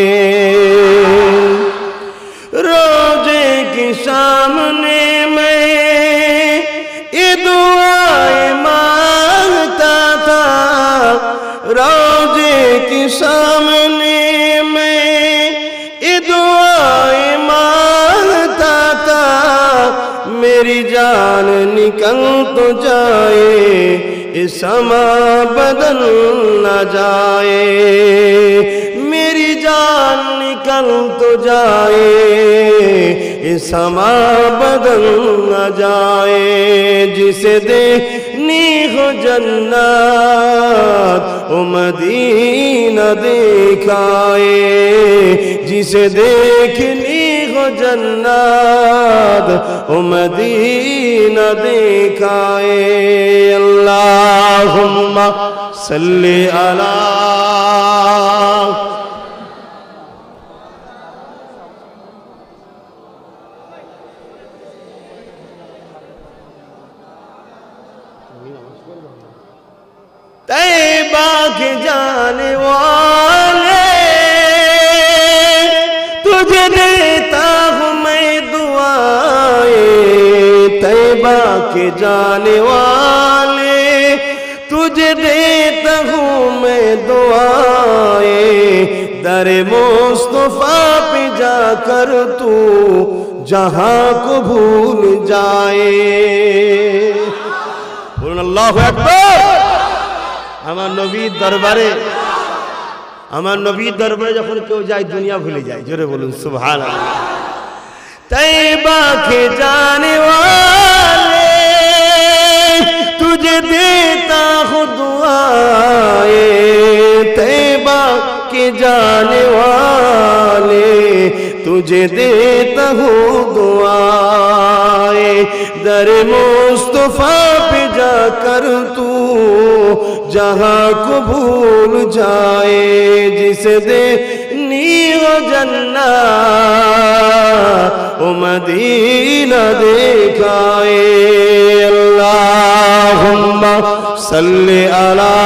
रोजे के सामने मैं ये दुआएं मांगता था, रोजे के सामने मैं ये दुआएं मांगता था, मेरी जान निकल तो जाए, ये समा बदल न जाए, मेरी जान निकल तो जाए, ये समा बदल न जाए, जिसे देखनी हो जन्नत ओ मदीना दिखाए, जिसे देखनी हो जन्नत ओ मदीना दिखाए। अल्लाहुम्मा सल्ली अला तैबा के जाने वाले, तुझे देता हूँ मैं दुआएं, तैबा के जाने वाले, तुझे देता हूँ मैं दुआएं, दरे मुस्तफा पे जाकर तू जहां को भूल जाए। बोलून अल्लाहु আকবার। আমার নবীর দরবারে, আমার নবীর দরবারে যখন কেউ যায় দুনিয়া ভুলে যায়, জোরে বলুন সুবহানাল্লাহ। तैबा के जाने वाले, तुझे देता हूँ दुआएं, तैबा के जाने वाले, तुझे देता हूँ दुआएं, दर मुस्तफा पे जाकर तू जहाँ को भूल जाए, जिसे देखनी हो जन्नत ओ मदीना दिखाए। अल्लाहुम्मा सल्ली अला